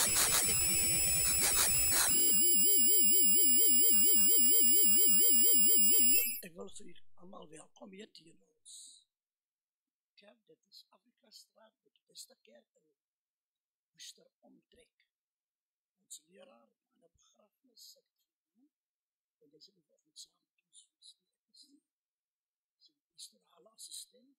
Ek wil vir julle almal welkom hier in ons kerk. Dit is Afrikastraat, met die beste kerk in Worcester omtrek. Ons leraar aan 'n begrafnis het genoem, en dis in die volgende saam met ons is die pastorale assistent.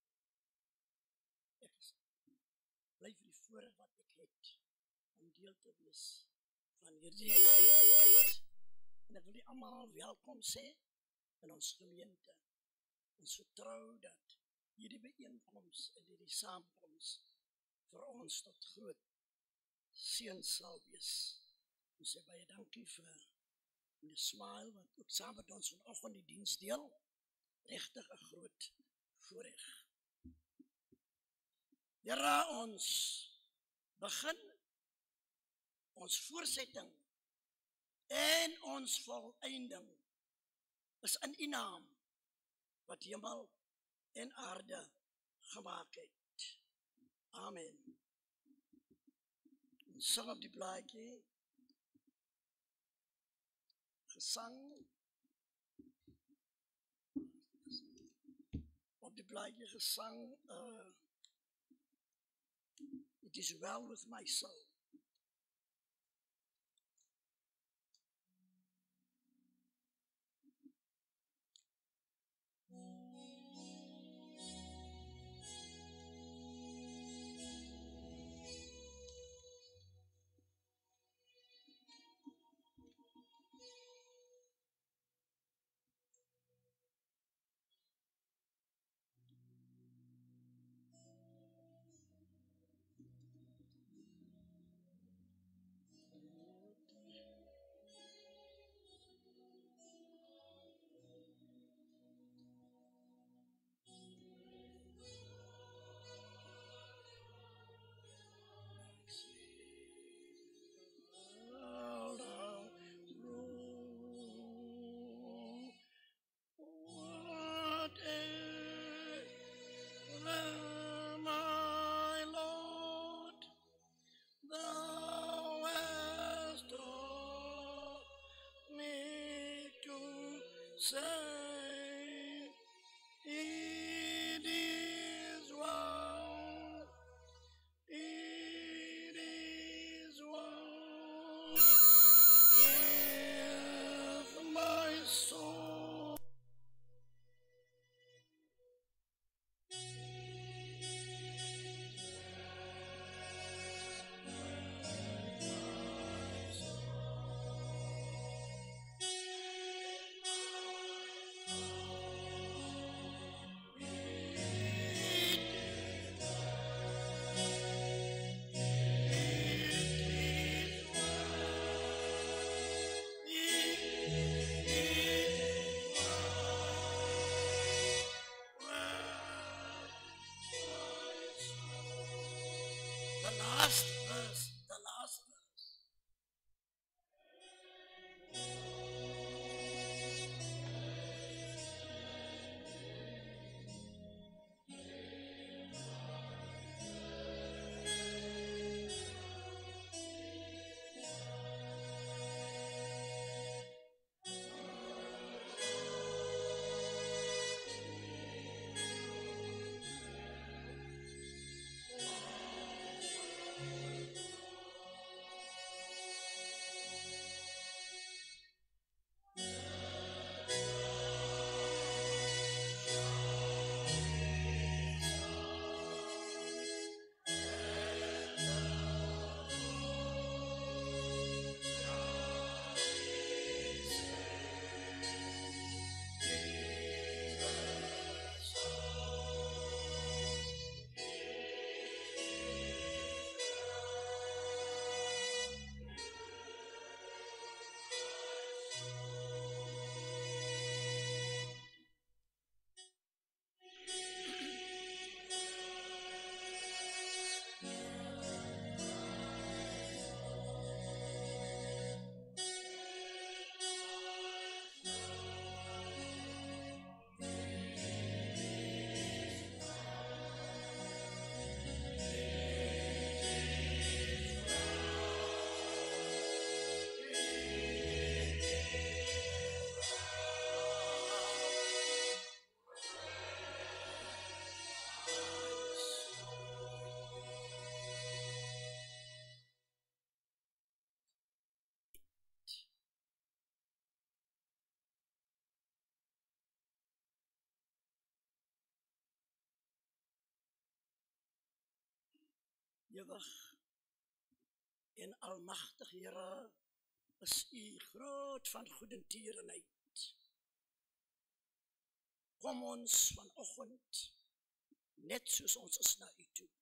Ek bly vir die voorreg wat ek het om deel te wees van hierdie en ek wil die almal welkom sê in ons gemeente. Ons vertrou dat hierdie byeenkoms en hierdie saamkoms vir ons tot groot seën sal wees. Ons sê baie dankie vir die smile wat ook saam met ons vanoggend die diens deel. Regtig 'n groot voorreg. Here, ons begin ons voortsetting en ons volëinding is in U naam wat hemel en aarde gemaak het. Amen. Ons sing op die blaadjie gesang op die blaadjie gesang It is well with my soul. The last verse. ewig en almagtig Here, is U groot van goedertierenheid. Kom ons vanoggend net soos ons is na U toe.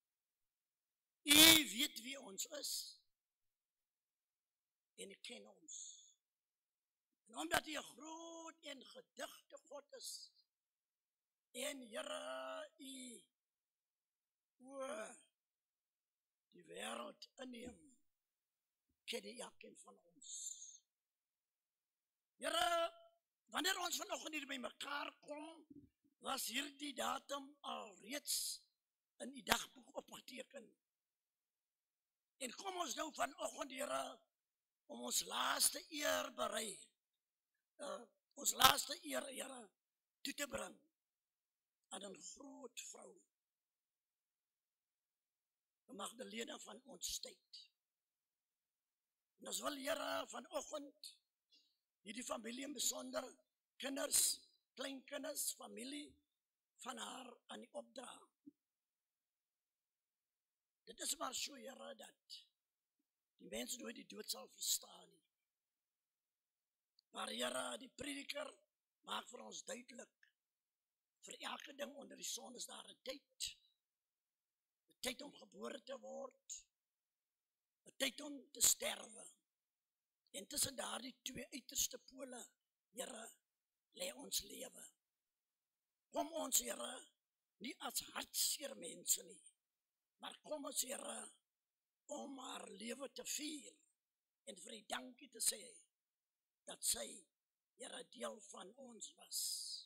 U weet wie ons is en U ken ons. En omdat U 'n groot en gedigte God is en Here U oor die wêreld inneem, ken U elkeen van ons. Here, wanneer ons vanoggend hier by mekaar kom, was hierdie datum alreeds in U dagboek opgeteken. En kom ons nou vanoggend, Here, om ons laaste eer berei, ons laaste eer, Here, toe te bring aan 'n groot vrou, Magdalena van ons tyd. En ons wil, Here, vanoggend hierdie familie in besonder, kinders, kleinkinders, familie van haar aan die opdra. Dit is maar so, Here, dat die mense nooit die dood sal verstaan nie. Maar Here, die prediker maak vir ons duidelik, vir elke ding onder die son is daar 'n tyd. 'n Tyd om gebore te word, 'n tyd om te sterwe. En tussen daardie twee uiterste pole, Here, lê ons lewe. Kom ons, Here, nie as hartseer mense nie, maar kom ons, Here, om haar lewe te vier en vir U dankie te sê dat sy, Here, deel van ons was.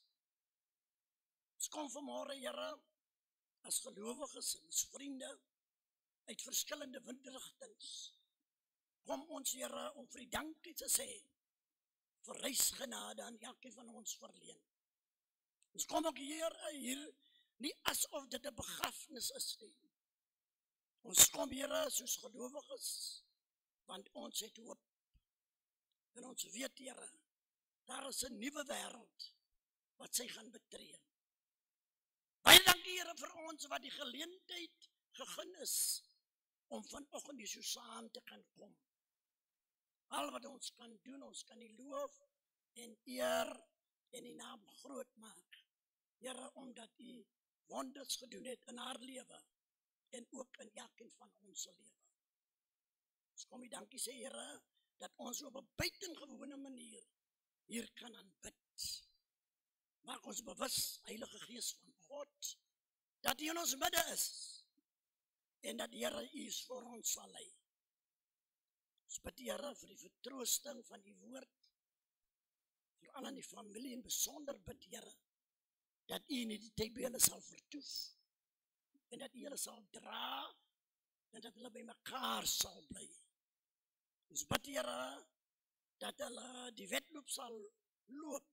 Ons kom vanmôre, Here, as gelowiges en as vriende uit verskillende windrigtings. Kom ons, Here, om vir U dankie te sê vir reisgenade aan elkeen van ons verleen. Ons kom ook hier nie asof dit 'n begrafnis is nie. Ons kom, Here, soos gelowiges, want ons het hoop. En ons weet, Here, daar is 'n nuwe wêreld wat sy gaan betree. Baie dankie, Here, vir ons wat die geleentheid gegee is om vanoggend hier so saam te kan kom. Al wat ons kan doen, ons kan U loof en eer en U naam groot maak. Here, omdat U wonders gedoen het in haar lewe en ook in elkeen van ons se lewe. Ons kom U dankie sê, Here, dat ons op 'n buitengewone manier hier kan aanbid. Maak ons bewus, Heilige Gees van God, dat U in ons midde is en dat Here U vir ons sal lei. Ons bid, Here, vir die vertroosting van die woord, veral aan die familie en besonder bid, Here, dat U in die tyd by hulle sal vertoef en dat U hulle sal dra en dat hulle by mekaar sal bly. Ons bid, Here, dat hulle die wedloop sal loop,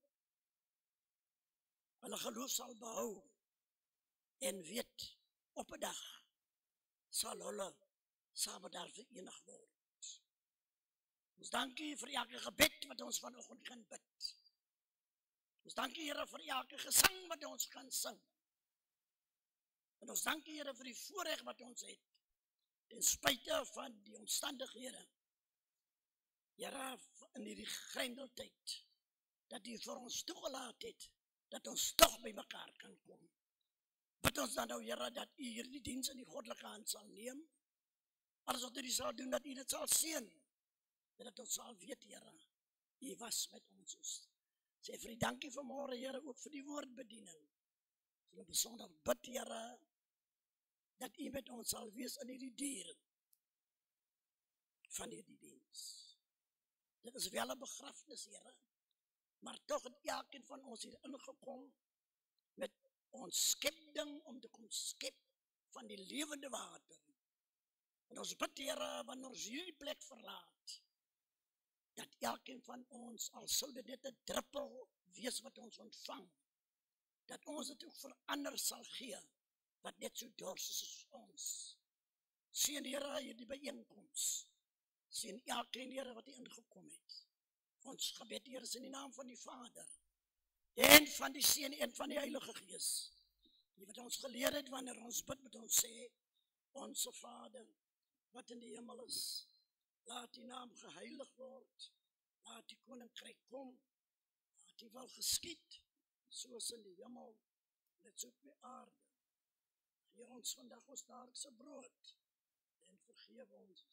hulle geloof sal behou en weet, op 'n dag sal hulle saam daar verenig word. Ons dankie vir elke gebed wat ons vanoggend kan bid. Ons dankie, Here, vir elke gesang wat ons kan sing. En ons dankie, Here, vir die voorreg wat ons het, ten spyte van die omstandighede. Here, in hierdie grendeltyd, dat U vir ons toegelaat het, dat ons tog by mekaar kan kom. Bid ons dan nou, Here, dat U hierdie diens in die goddelike hand sal neem, alles wat U sal doen, dat U dit sal seën, en dat ons sal weet, Here, U was met ons. Sê vir U dankie vanmôre, Here, ook vir die woordbediening. Ons besonder bid, Here, dat U met ons sal wees in hierdie dier van hierdie diens. Dit is wel 'n begrafnis, Here, maar tog het elkeen van ons hier ingekom met ons skepding om te kom skep van die lewende water. En ons bid, Here, wanneer ons hierdie plek verlaat, dat elkeen van ons, al sou dit net 'n druppel wees wat ons ontvang, dat ons dit ook vir ander sal gee, wat net so dors is as ons. Seën, Here, hierdie byeenkoms. Seën elkeen, Here, wat hier ingekom het. Ons gebed, Here, is in die naam van die Vader, en van die Seun en van die Heilige Gees. Die wat ons geleer het, wanneer ons bid, moet ons sê, Onze Vader, wat in die hemel is, laat die naam geheilig word, laat die koninkryk kom, laat die wil geskied, soos in die hemel, net so op die aarde. Gee ons vandag ons daglikse brood, en vergeef ons.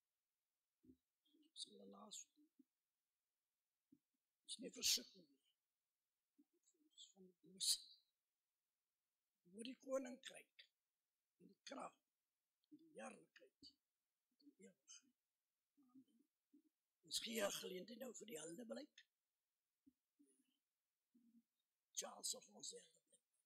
Ons wil naas doen. Ons nie versoeking nie. Ons van die bose. Oor die koninkryk, en die krag, en die heerlikheid, en die ewigheid. Amen. Ons gee geleentheid nou vir die heldeblyk. Charles of ons heldeblyk.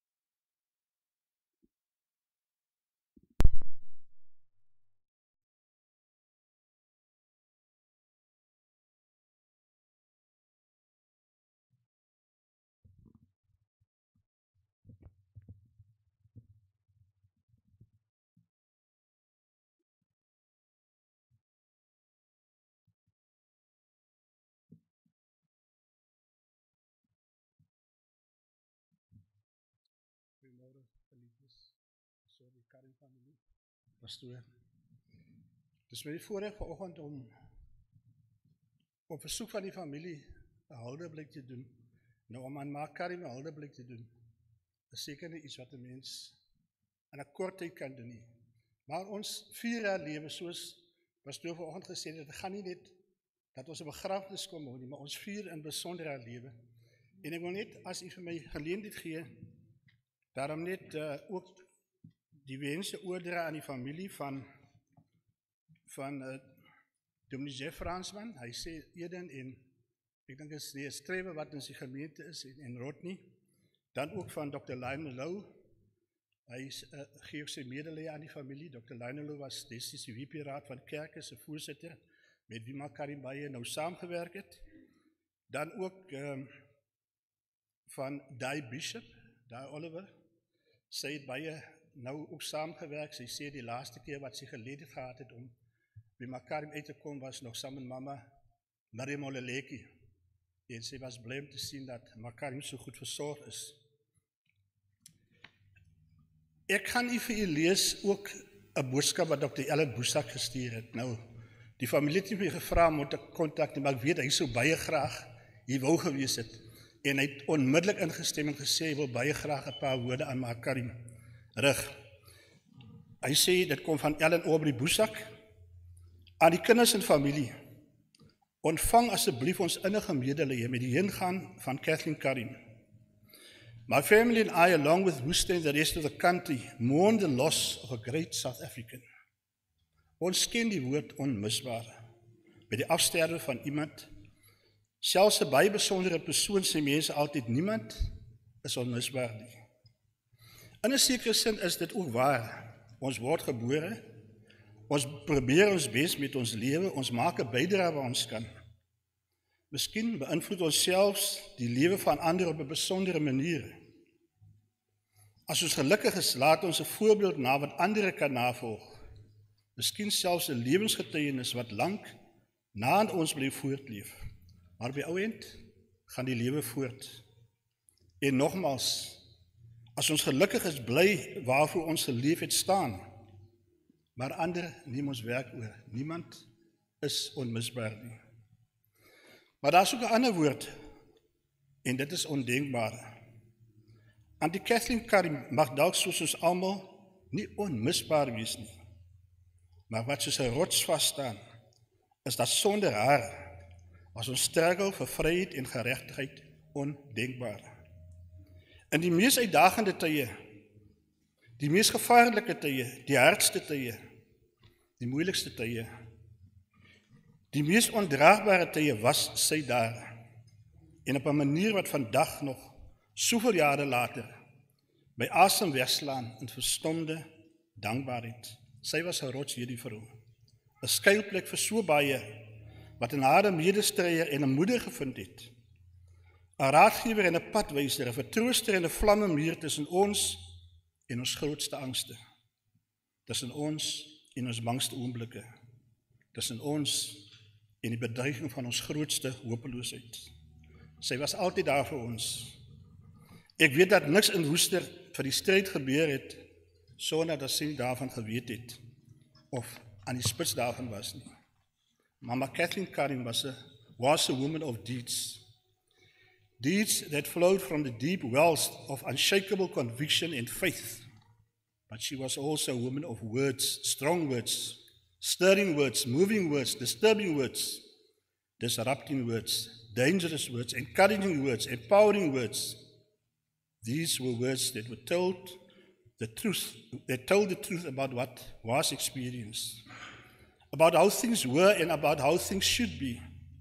Goeiemôre, geliefdes, so die Karim familie, pastoor. Dis my voorreg vanoggend om op versoek van die familie 'n heldeblyk te doen. Nou om aan Ma Karim 'n heldeblyk te doen, is seker nie iets wat 'n mens in 'n kort tyd kan doen nie. Maar ons vier haar lewe, soos pastoor vanoggend gesê het, dit gaan nie net dat ons 'n begrafnis kom hou nie, maar ons vier in besonder haar lewe. En ek wil net, as u vir my geleentheid gee, daarom net ook die wense oordra aan die familie van Dominee Jeff Fransman. Hy sê Eden en ek dink is die strewe wat in sy gemeente is en Rodney. Dan ook van Dr. Lionel Lou. Hy gee ook sy medelee aan die familie. Dr. Lionel Lou was destyds die VP-raad van kerke se voorsitter, met wie Ma Karim baie nou saamgewerk het. Dan ook van Dai Bishop, Dai Oliver. Sy het baie nou ook saamgewerk. Sy sê die laaste keer wat sy geleentheid gehad het om by Ma Karim uit te kom, was nog saam met mama Miriam Oleleki. En sy was bly om te sien dat Ma Karim so goed versorg is. Ek gaan u vir u lees ook 'n boodskap wat Dr. Ellen Boesak gestuur het. Nou, die familie het my gevra om te kontak, maar ek weet hy sou baie graag hier wou gewees het. En hy het onmiddellik ingestem en gesê hy wil baie graag 'n paar woorde aan Ma Karim rig. Hy sê dit kom van Ellen Aubrey Boesak. Aan die kinders en familie, ontvang asseblief ons innige medelee met die heengaan van Kathleen Karim. My family and I, along with Worcester and the rest of the country, mourn the loss of a great South African. Ons ken die woord onmisbaar. By die afsterwe van iemand, selfs 'n baie besondere persoon, sê mense altyd, niemand is onmisbaar nie. In 'n sekere sin is dit ook waar. Ons word gebore, ons probeer ons bes met ons lewe, ons maak 'n bydrae waar ons kan. Miskien beïnvloed ons selfs die lewe van ander op 'n besondere manier. As ons gelukkig is, laat ons 'n voorbeeld na wat ander kan navolg. Miskien selfs 'n lewensgetuienis wat lank na ons bly voortleef. Maar by ou end gaan die lewe voort. En nogmaals, as ons gelukkig is, bly waarvoor ons geleef het staan. Maar ander neem ons werk oor. Niemand is onmisbaar nie. Maar daar is ook 'n ander woord, en dit is ondenkbaar. Auntie Kathleen Karim mag dalk soos ons almal nie onmisbaar wees nie. Maar wat soos 'n rots vas staan, is dat sonder haar was ons struggle vir vryheid en geregtigheid ondenkbaar. In die mees uitdagende tye, die mees gevaarlike tye, die hardste tye, die moeilikste tye, die mees ondraagbare tye was sy daar. En op 'n manier wat vandag nog, soveel jare later, my asem wegslaan in verstomde dankbaarheid. Sy was 'n rots, hierdie vrou. 'n skuilplek vir so baie, wat in haar 'n medestryder en 'n moeder gevind het. 'n raadgewer en 'n padwyser, 'n vertrooster en 'n vlammemuur tussen ons en ons grootste angste. Tussen ons en ons bangste oomblikke. Tussen ons en die bedreiging van ons grootste hopeloosheid. Sy was altyd daar vir ons. Ek weet dat niks in Worcester vir die stryd gebeur het, sonder dat sy daarvan geweet het. of aan die spits daarvan was nie. Mama Kathleen Karim was a woman of deeds. Deeds that flowed from the deep wells of unshakable conviction and faith. But she was also a woman of words, strong words, stirring words, moving words, disturbing words, disrupting words, dangerous words, encouraging words, empowering words. These were words that were told the truth about what was experienced, about how things were and about how things should be.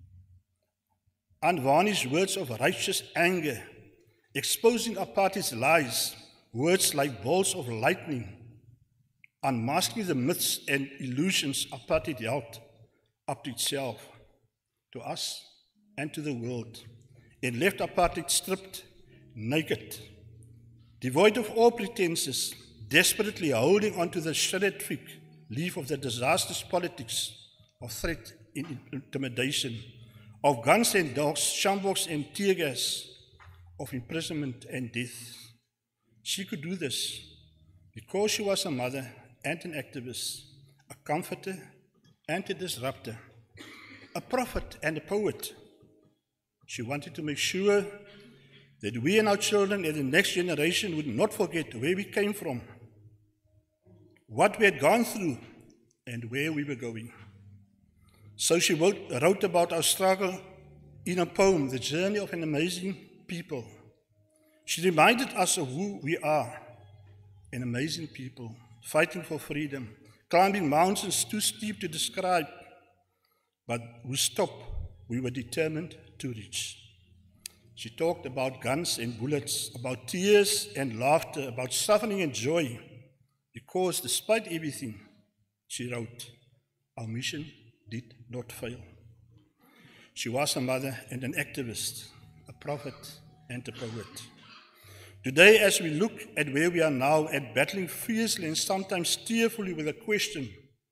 Unvarnished words of righteous anger, exposing apartheid's lies, words like bolts of lightning, unmasking the myths and illusions apartheid held up to itself, to us and to the world, and left apartheid stripped, naked, devoid of all pretenses, desperately holding on to the shredded fig leaf of the disastrous politics of threat and intimidation, of guns and dogs, shambles and tear gas, of imprisonment and death. She could do this because she was a mother and an activist, a comforter and a disruptor, a prophet and a poet. She wanted to make sure that we and our children and the next generation would not forget where we came from, what we had gone through, and where we were going. So she wrote about our struggle in a poem, The Journey of an Amazing People. She reminded us of who we are, an amazing people, fighting for freedom, climbing mountains too steep to describe, but whose top we were determined to reach. She talked about guns and bullets, about tears and laughter, about suffering and joy, because despite everything, she wrote, our mission did not fail. She was a mother and an activist, a prophet and a poet. Today, as we look at where we are now and battling fiercely and sometimes tearfully with the question,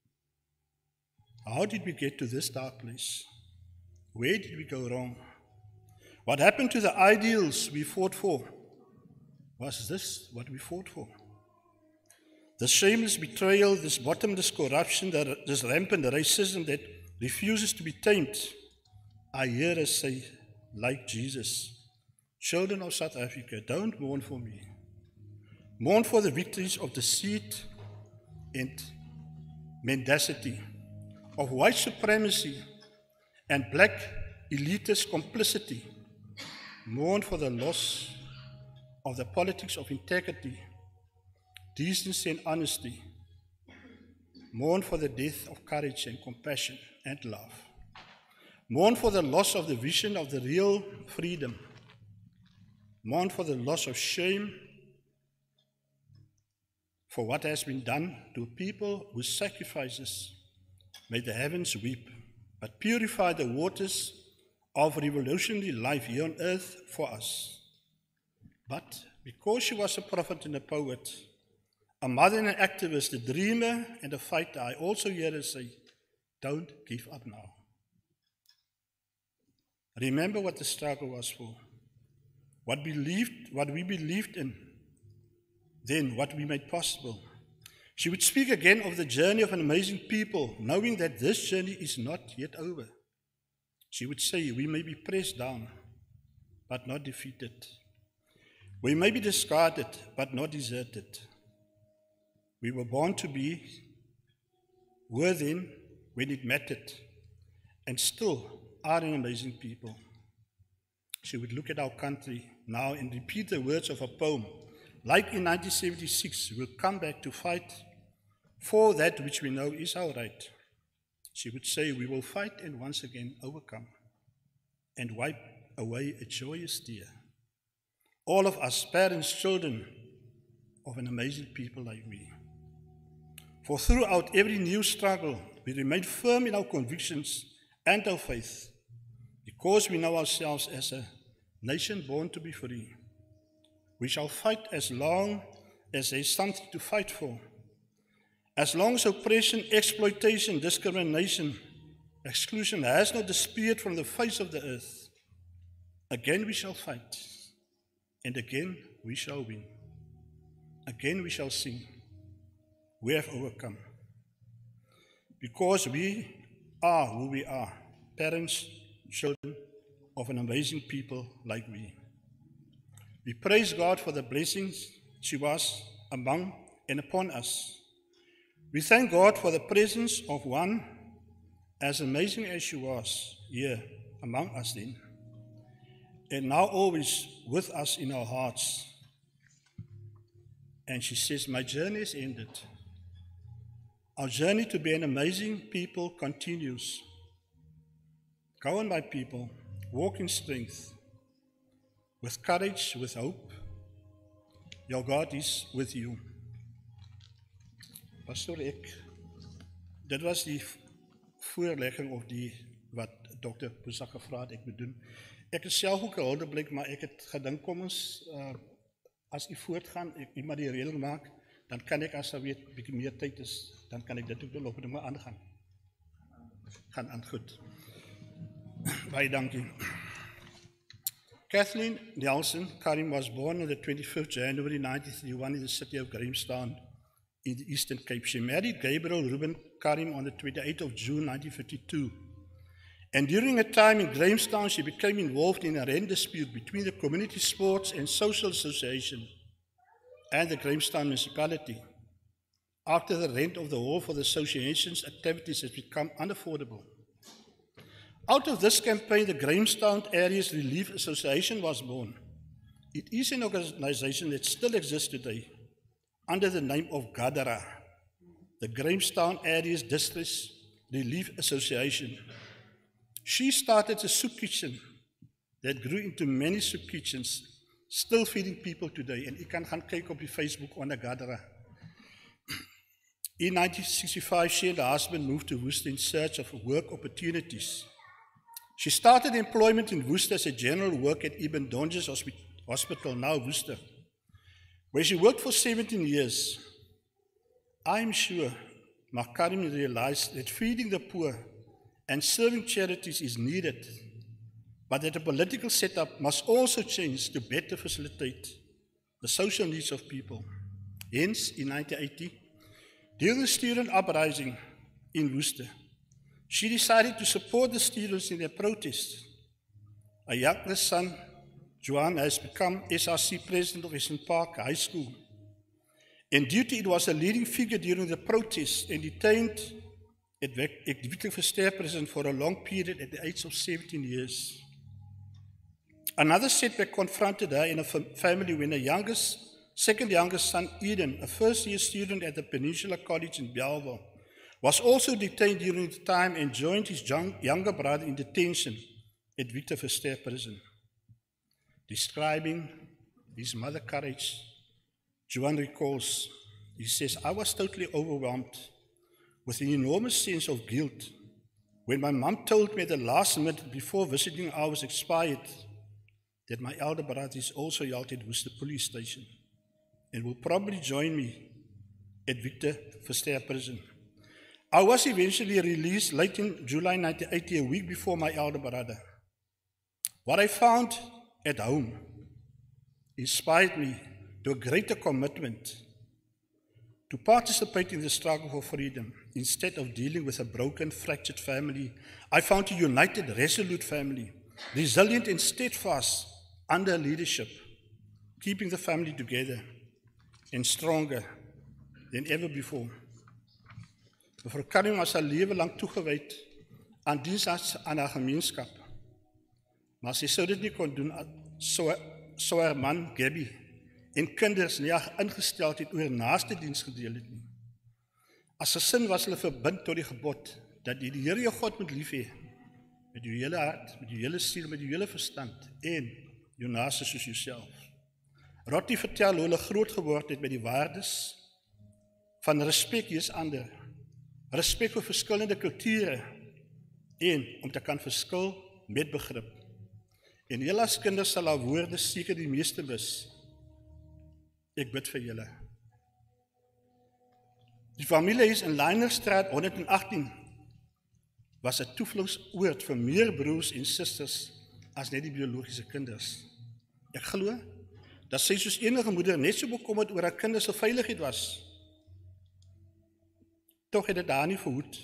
how did we get to this dark place? Where did we go wrong? What happened to the ideals we fought for? Was this what we fought for? The shameless betrayal, this bottomless corruption, this rampant racism that refuses to be tamed. I hear us say, like Jesus, children of South Africa, don't mourn for me. Mourn for the victories of deceit and mendacity, of white supremacy and black elitist complicity. Mourn for the loss of the politics of integrity, decency and honesty. Mourn for the death of courage and compassion and love. Mourn for the loss of the vision of the real freedom. Mourn for the loss of shame for what has been done to people whose sacrifices made the heavens weep, but purify the waters of revolutionary life here on earth for us. But because she was a prophet and a poet, a mother and an activist, a dreamer and a fighter, I also hear her say, don't give up now. Remember what the struggle was for, what we believed in, then what we made possible. She would speak again of the journey of an amazing people, knowing that this journey is not yet over. She would say, we may be pressed down, but not defeated. We may be discarded, but not deserted. We were born to be, were then when it mattered, and still are an amazing people. She would look at our country now and repeat the words of a poem. Like in 1976, we'll come back to fight for that which we know is our right. She would say, we will fight and once again overcome and wipe away a joyous tear. All of us, parents, children of an amazing people like me. For throughout every new struggle, we remain firm in our convictions and our faith, because we know ourselves as a nation born to be free. We shall fight as long as there is something to fight for. As long as oppression, exploitation, discrimination, exclusion has not disappeared from the face of the earth, again we shall fight, and again we shall win. Again we shall sing, we have overcome. because we are who we are, parents, children of an amazing people like we. We praise God for the blessings she was among and upon us. We thank God for the presence of one as amazing as she was here among us then, and now always with us in our hearts. And she says, my journey is ended. Our journey to be an amazing people continues. Go on, my people, walk in strength, with courage, with hope. Your God is with you. Pastor, dit was die voorlegging of die wat Dr. Boesak gevra het ek moet doen. Ek is self ook 'n huldeblyk, maar ek het gedink kom ons as u voortgaan, ek maar die reëling maak, dan kan ek as daar weer 'n bietjie meer tyd is, dan kan ek dit ook loop en maar aangaan. Gaan aan goed. Baie dankie. Kathleen Nelson Karim was born on the 25th January 1931 in the city of Grahamstown in the Eastern Cape. She married Gabriel Ruben Karim on the 28th of June 1952. And during her time in Grahamstown, she became involved in a rent dispute between the Community Sports and Social Association and the Grahamstown municipality. After the rent of the hall for the association's activities has become unaffordable. Out of this campaign, the Grahamstown Areas Relief Association was born. It is an organization that still exists today under the name of GADARA, the Grahamstown Areas Distress Relief Association. She started a soup kitchen that grew into many soup kitchens, still feeding people today. And you can gaan kyk op die Facebook onder GADARA. In 1965, she and her husband moved to Worcester in search of work opportunities. She started employment in Worcester as a general worker at Ibn Donges Hospital, now Worcester, where she worked for 17 years. I'm sure Makarim realized that feeding the poor and serving charities is needed, but that the political setup must also change to better facilitate the social needs of people. Hence, in 1980, during the student uprising in Worcester, she decided to support the students in their protests. Her youngest son, Johan, has become SRC president of Essen Park High School. And due to it was a leading figure during the protests and detained at Victor Verster prison for a long period at the age of 17 years. Another setback confronted her in a family when her second youngest son, Eden, a first-year student at the Peninsula College in Belleville, was also detained during the time and joined his younger brother in detention at Victor Verster prison. Describing his mother's courage, Johan recalls, he says, I was totally overwhelmed with an enormous sense of guilt when my mom told me at the last minute before visiting hours expired that my elder brother is also held at Worcester Police Station and will probably join me at Victor Verster prison. I was eventually released late in July 1980, a week before my elder brother. What I found at home inspired me to a greater commitment to participate in the struggle for freedom. Instead of dealing with a broken, fractured family, I found a united, resolute family, resilient and steadfast under leadership, keeping the family together and stronger than ever before. Mevrou Karim was haar lewe lang toegewyd aan diens aan haar gemeenskap. Maar sy sou dit nie kon doen so haar man Gabby en kinders nie ingesteld het oor naaste diens gedeel het nie. As gesin was hulle verbind tot die gebod dat jy die Here jou God moet lief hê met jou hele hart, met jou hele siel, met jou hele verstand en jou naaste soos jouself. Rotti vertel hoe hulle groot geword het met die waardes van respek hier's ander, respek vir verskillende kulture en om te kan verskil met begrip. En julle as kinders sal haar woorde seker die meeste mis. Ek bid vir julle. Die familiehuis in Leinerstraat 118 was 'n toevlugsoord vir meer broers en susters as net die biologiese kinders. Ek glo dat sy soos enige moeder net so bekommerd oor haar kinders se veiligheid was. Tog het dit haar nie verhoed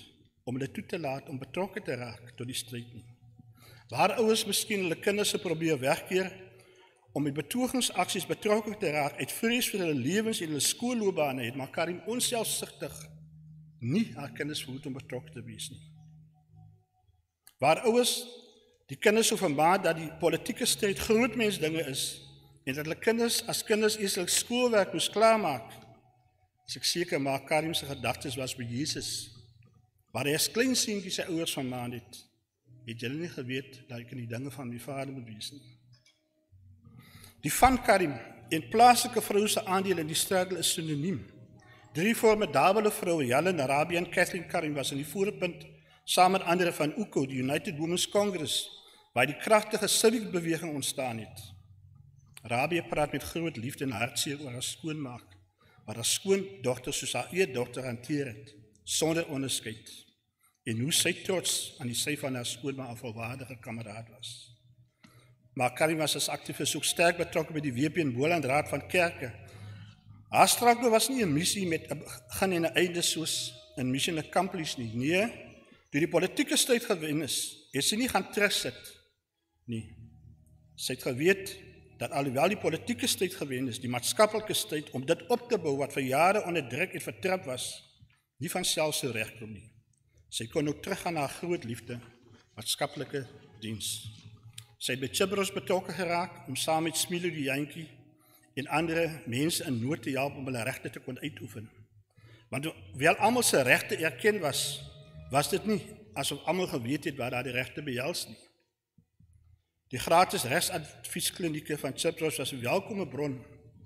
om hulle toe te laat om betrokke te raak tot die stryd nie. Waar ouers miskien hulle kinders probeer wegkeer om met betogingsaksies betrokke te raak uit vrees vir hulle lewens en hulle skoolloopbane, het Karim onselfsugtig nie haar kinders verhoed om betrokke te wees nie. Waar ouers die kinders so vermaak dat die politieke stryd grootmensdinge is en dat hulle kinders as kinders eers hulle skoolwerk moes klaarmaak, is ek seker maar Karim se gedagtes was by Jesus. Waar hy as klein seentjie sy ouers vermaan het julle nie geweet dat ek in die dinge van my vader moet wees nie. Die van Karim en plaaslike vroue se aandeel in die struggle is synoniem. 3 formidabele vroue, Helen, Rabia en Kathleen Karim, was in die voorpunt saam met andere van UCO, die United Women's Congress, waar die kragtige civic beweging ontstaan het. Rabia praat met groot liefde en hartseer oor haar skoonmaak, waar haar skoondogter soos haar eerdogter hanteer het, sonder onderskeid, en hoe sy trots aan die sy van haar skoonma 'n volwaardige kameraad was. Maar Karim was as aktivis ook sterk betrokke by die WP en Boland Raad van Kerke. Haar struggle was nie 'n missie met 'n begin en 'n einde soos in Mission Accomplished nie. Nee, toe die politieke stryd gewen is, het sy nie gaan terugsit nie. Sy het geweet dat alhoewel die politieke stryd gewen is, die maatskaplike stryd om dit op te bou wat vir jare onderdruk en vertrap was, nie van self sou regkom nie. Sy kon ook teruggaan na haar groot liefde, maatskaplike diens. Sy het by Chibros betrokke geraak om saam met Smilo die Jantjie en ander mense in nood te help om hulle regte te kon uitoefen. Want hoewel almal se regte erken was dit nie asof almal geweet het wat daar die regte behels nie. Die gratis regsadviesklinieke van Chibros was 'n welkome bron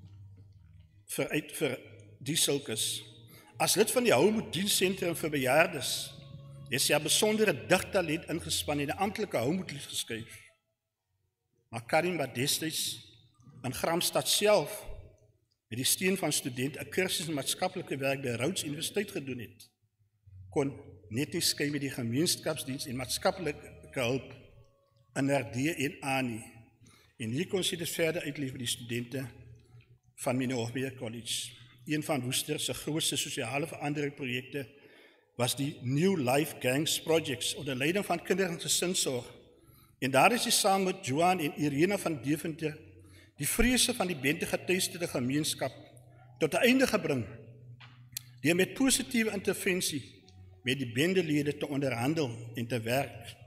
vir die sulkes. As lid van die Houmoed Dienstsentrum vir bejaardes, het sy 'n besondere digtalent ingespan en 'n amptelike Houmoedlied geskryf. Maar Karim, wat destyds in Gramstad self met die steun van studente 'n kursus in maatskaplike werk by Rhodes Universiteit gedoen het, kon net nie skei met die gemeenskapsdiens en maatskaplike hulp in RD&A nie. En hier kon sy dit verder uitleef vir die studente van Minnehof College. Een van Worcester se grootste sosiale veranderingprojekte was die New Life Gangs Projects onder leiding van kinder- en gesinsorg. En daar is hy saam met Joan en Irene van Deventer die vrese van die bende getuisterde gemeenskap tot 'n einde gebring, deur met positiewe intervensie met die bendelede te onderhandel en te werk.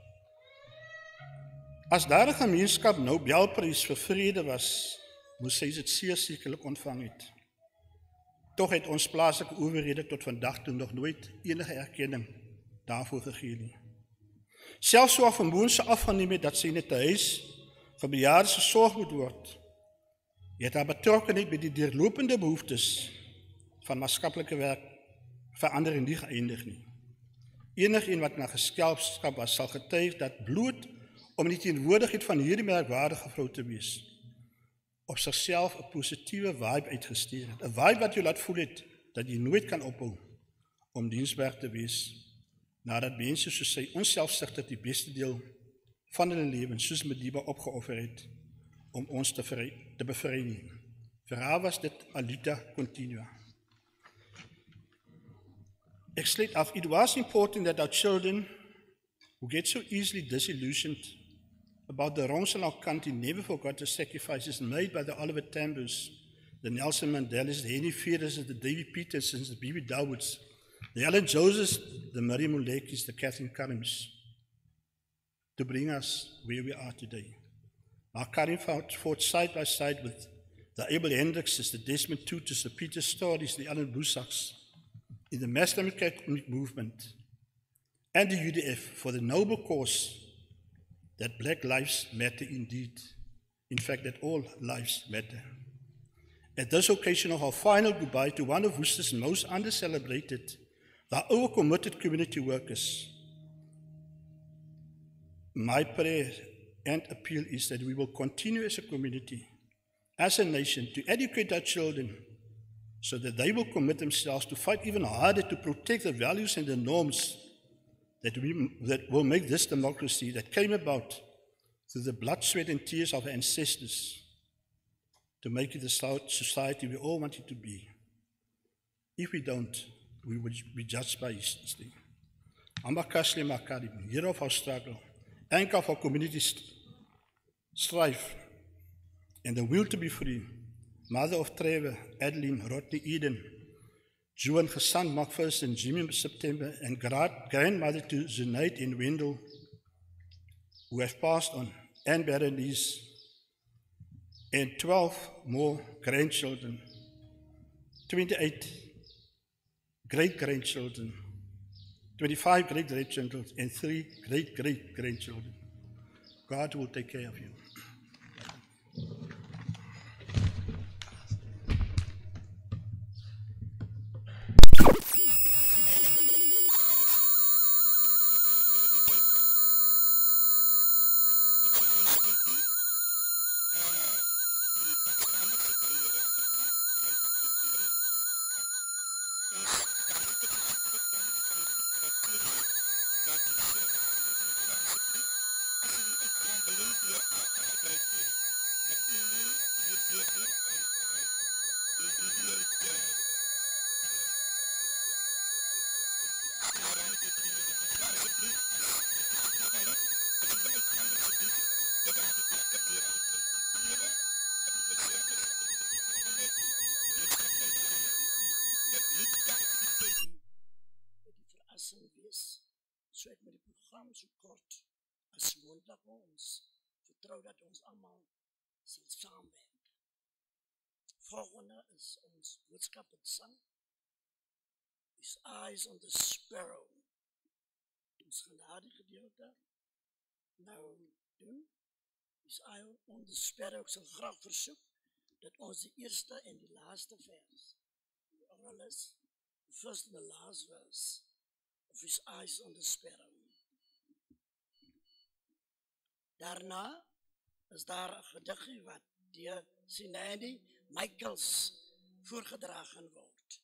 As daar 'n gemeenskap Nobelprys vir vrede was, moes sy dit zeer sekerlik ontvang het. Tog het ons plaaslike owerhede tot vandag toe nog nooit enige erkenning daarvoor gegee nie. Selfs so vermoëns sy afgeneem het dat sy net 'n huis vir bejaardes gesorg moet word, het haar betrokkenheid by die deurlopende behoeftes van maatskaplike werk verandering nie geëindig nie. Enigeen wat na geskelpskap was, sal getuig dat bloot om in die teenwoordigheid van hierdie merkwaardige vrou te wees, op sigself 'n positiewe vibe uitgestuur het. 'n Vibe wat jou laat voel het dat jy nooit kan ophou om diensbaar te wees, nadat mense soos sy onselfsugtig die beste deel van hulle lewens soos Mediba opgeoffer het om ons te bevry nie. Vir haar was dit alita continua. Ek sluit af. It was important that our children who get so easily disillusioned about the wrongs in our country never forgot the sacrifices made by the Oliver Tambos, the Nelson Mandelas, the Henry Feeders, the David Petersons, the B.B. Dawoods, the Ellen Josephs, the Miriam Mulekis, the Kathleen Karims, to bring us where we are today. Our Karim fought side by side with the Abel Hendricks, the Desmond Tutus, the Peter Stories, the Alan Busaks, in the Muslim Catholic movement, and the UDF for the noble cause that black lives matter indeed. In fact, that all lives matter. At this occasion of our final goodbye to one of Worcester's most under-celebrated, the over-committed community workers, my prayer and appeal is that we will continue as a community, as a nation, to educate our children so that they will commit themselves to fight even harder to protect the values and the norms that will make this democracy that came about through the blood, sweat, and tears of our ancestors, to make it the society we all want it to be. If we don't, we will be judged by history. Amakasli Makari, hero of our struggle, anchor of our community strife, and the will to be free, mother of Trevor, Adeline, Rodney, Eden, Joan Gesan, Macpherson, Jimmy September, and grandmother to Zunaid and Wendell, who have passed on, and Berenice, and 12 more grandchildren, 28 great-grandchildren, 25 great-grandchildren, and 3 great-great-grandchildren. God will take care of you. So ek met die program so kort as moontlik ons vertrou dat ons almal sal saamwerk. Volgende is ons boodskap en sang. His eyes on the sparrow. Ons gaan daardie gedeelte nou doen. His eye on the sparrow. Ek sal graag versoek dat ons die eerste en die laaste vers, die oral is, the first and the last verse of his eyes on the sparrow. Daarna is daar 'n gediggie wat deur Sinani Michaels voorgedra gaan word.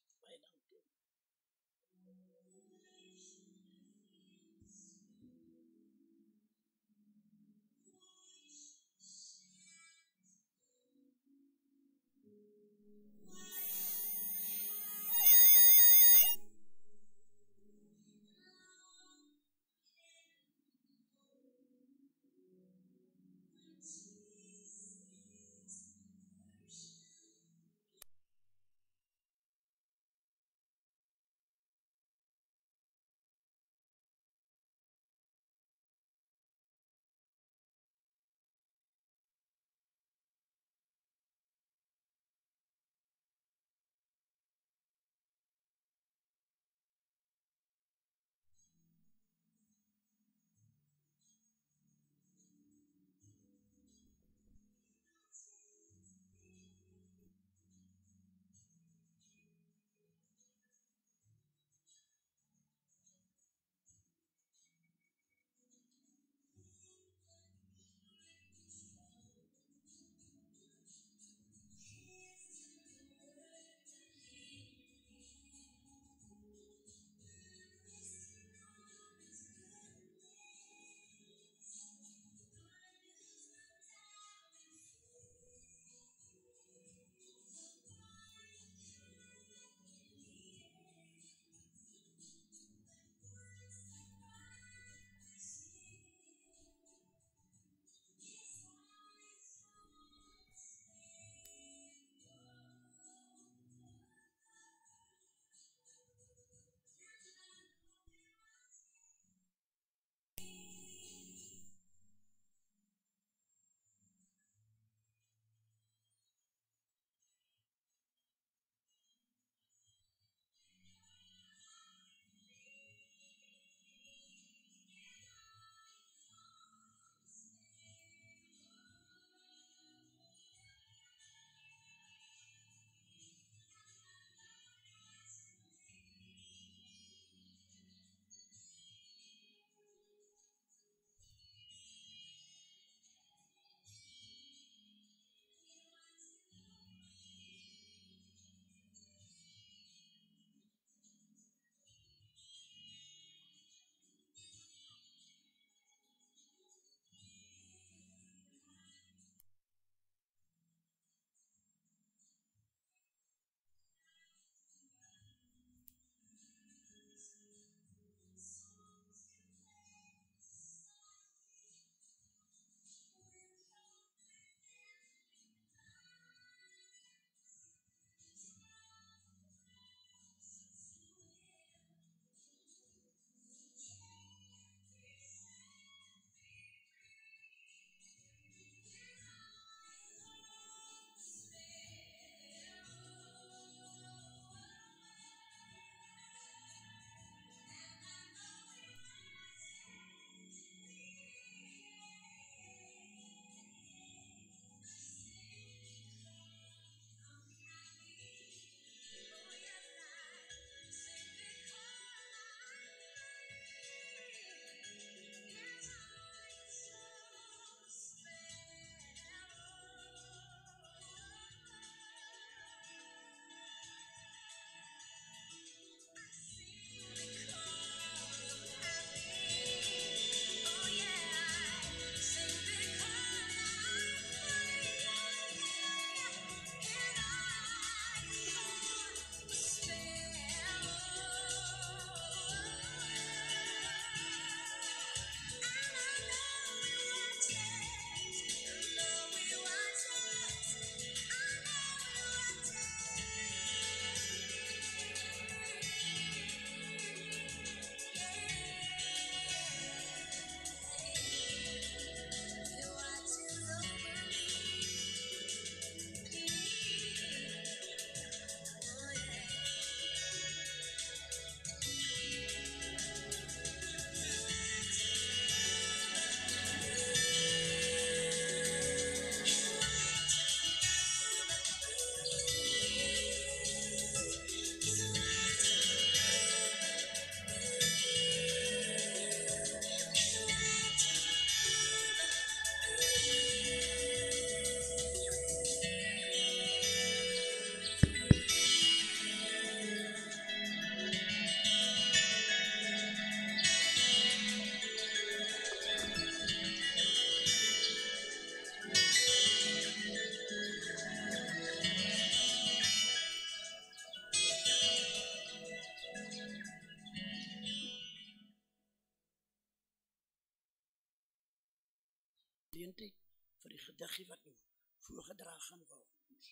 geleentheid vir die gediggie wat nou voorgedra gaan word.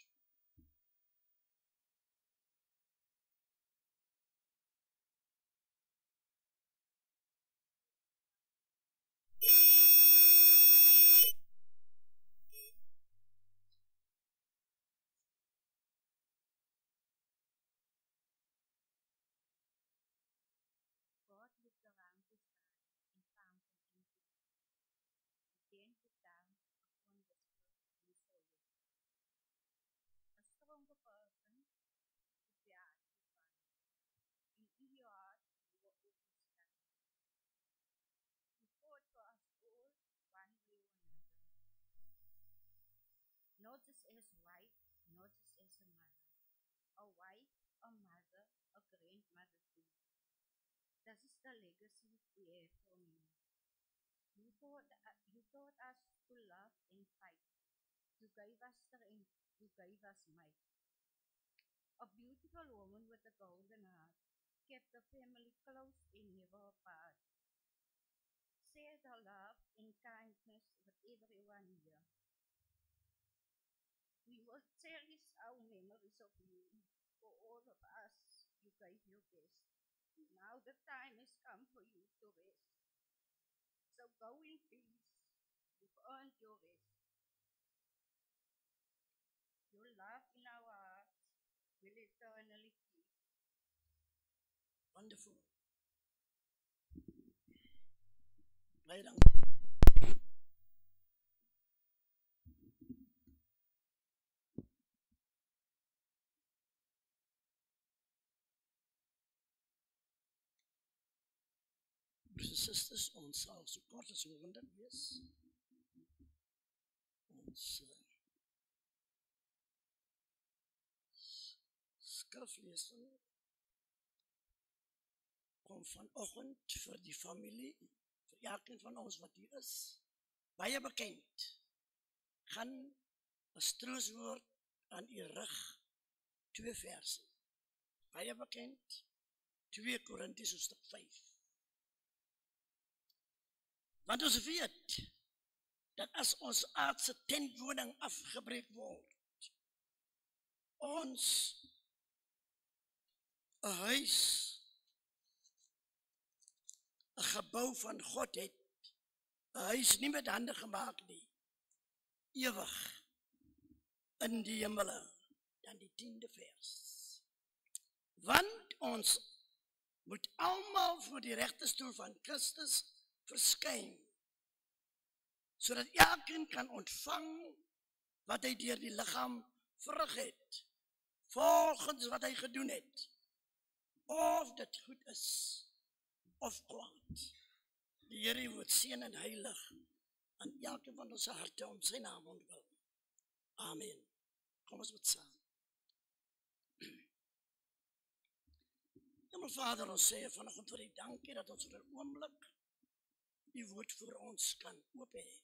God looked around his life and found an empty tomb. He then put down upon the spot and saw it. A stronger person would be hard to find, and in your heart you were always kind. You fought for us all one way or another, not just as wife, not just as a mother, a wife, a mother, a grandmother too. This is the legacy we have from you. You taught us to love and fight. You gave us strength. You gave us might. A beautiful woman with a golden heart kept the family close and never apart. Shared her love and kindness with everyone here. We will cherish our memories of you. For all of us, you gave your best. Now the time has come for you to rest. So go in peace. You've earned your rest. Your love in our hearts will eternally keep. Wonderful. Baie dankie. Broers en susters, ons sal so kort as moontlik wees. Ons skriflesing kom vanoggend vir die familie, vir elkeen van ons wat hier is, baie bekend. Gaan 'n troostwoord aan u rug, 2 verse. Baie bekend, 2 Korintiërs hoofstuk 5. Want ons weet dat as ons aardse tentwoning afgebreek word, ons 'n huis, 'n gebou van God het, 'n huis nie met hande gemaak nie, ewig in die hemele. Dan die 10de vers. Want ons moet almal voor die regterstoel van Christus verskyn, sodat elkeen kan ontvang wat hy deur die liggaam verrig het, volgens wat hy gedoen het, of dit goed is, of kwaad. Die Here word seën en heilig aan elkeen van ons harte om sy naam ontwil. Amen. Kom ons bid saam. Hemel Vader, ons sê vanoggend vir U dankie dat ons vir 'n oomblik U woord vir ons kan oop hê.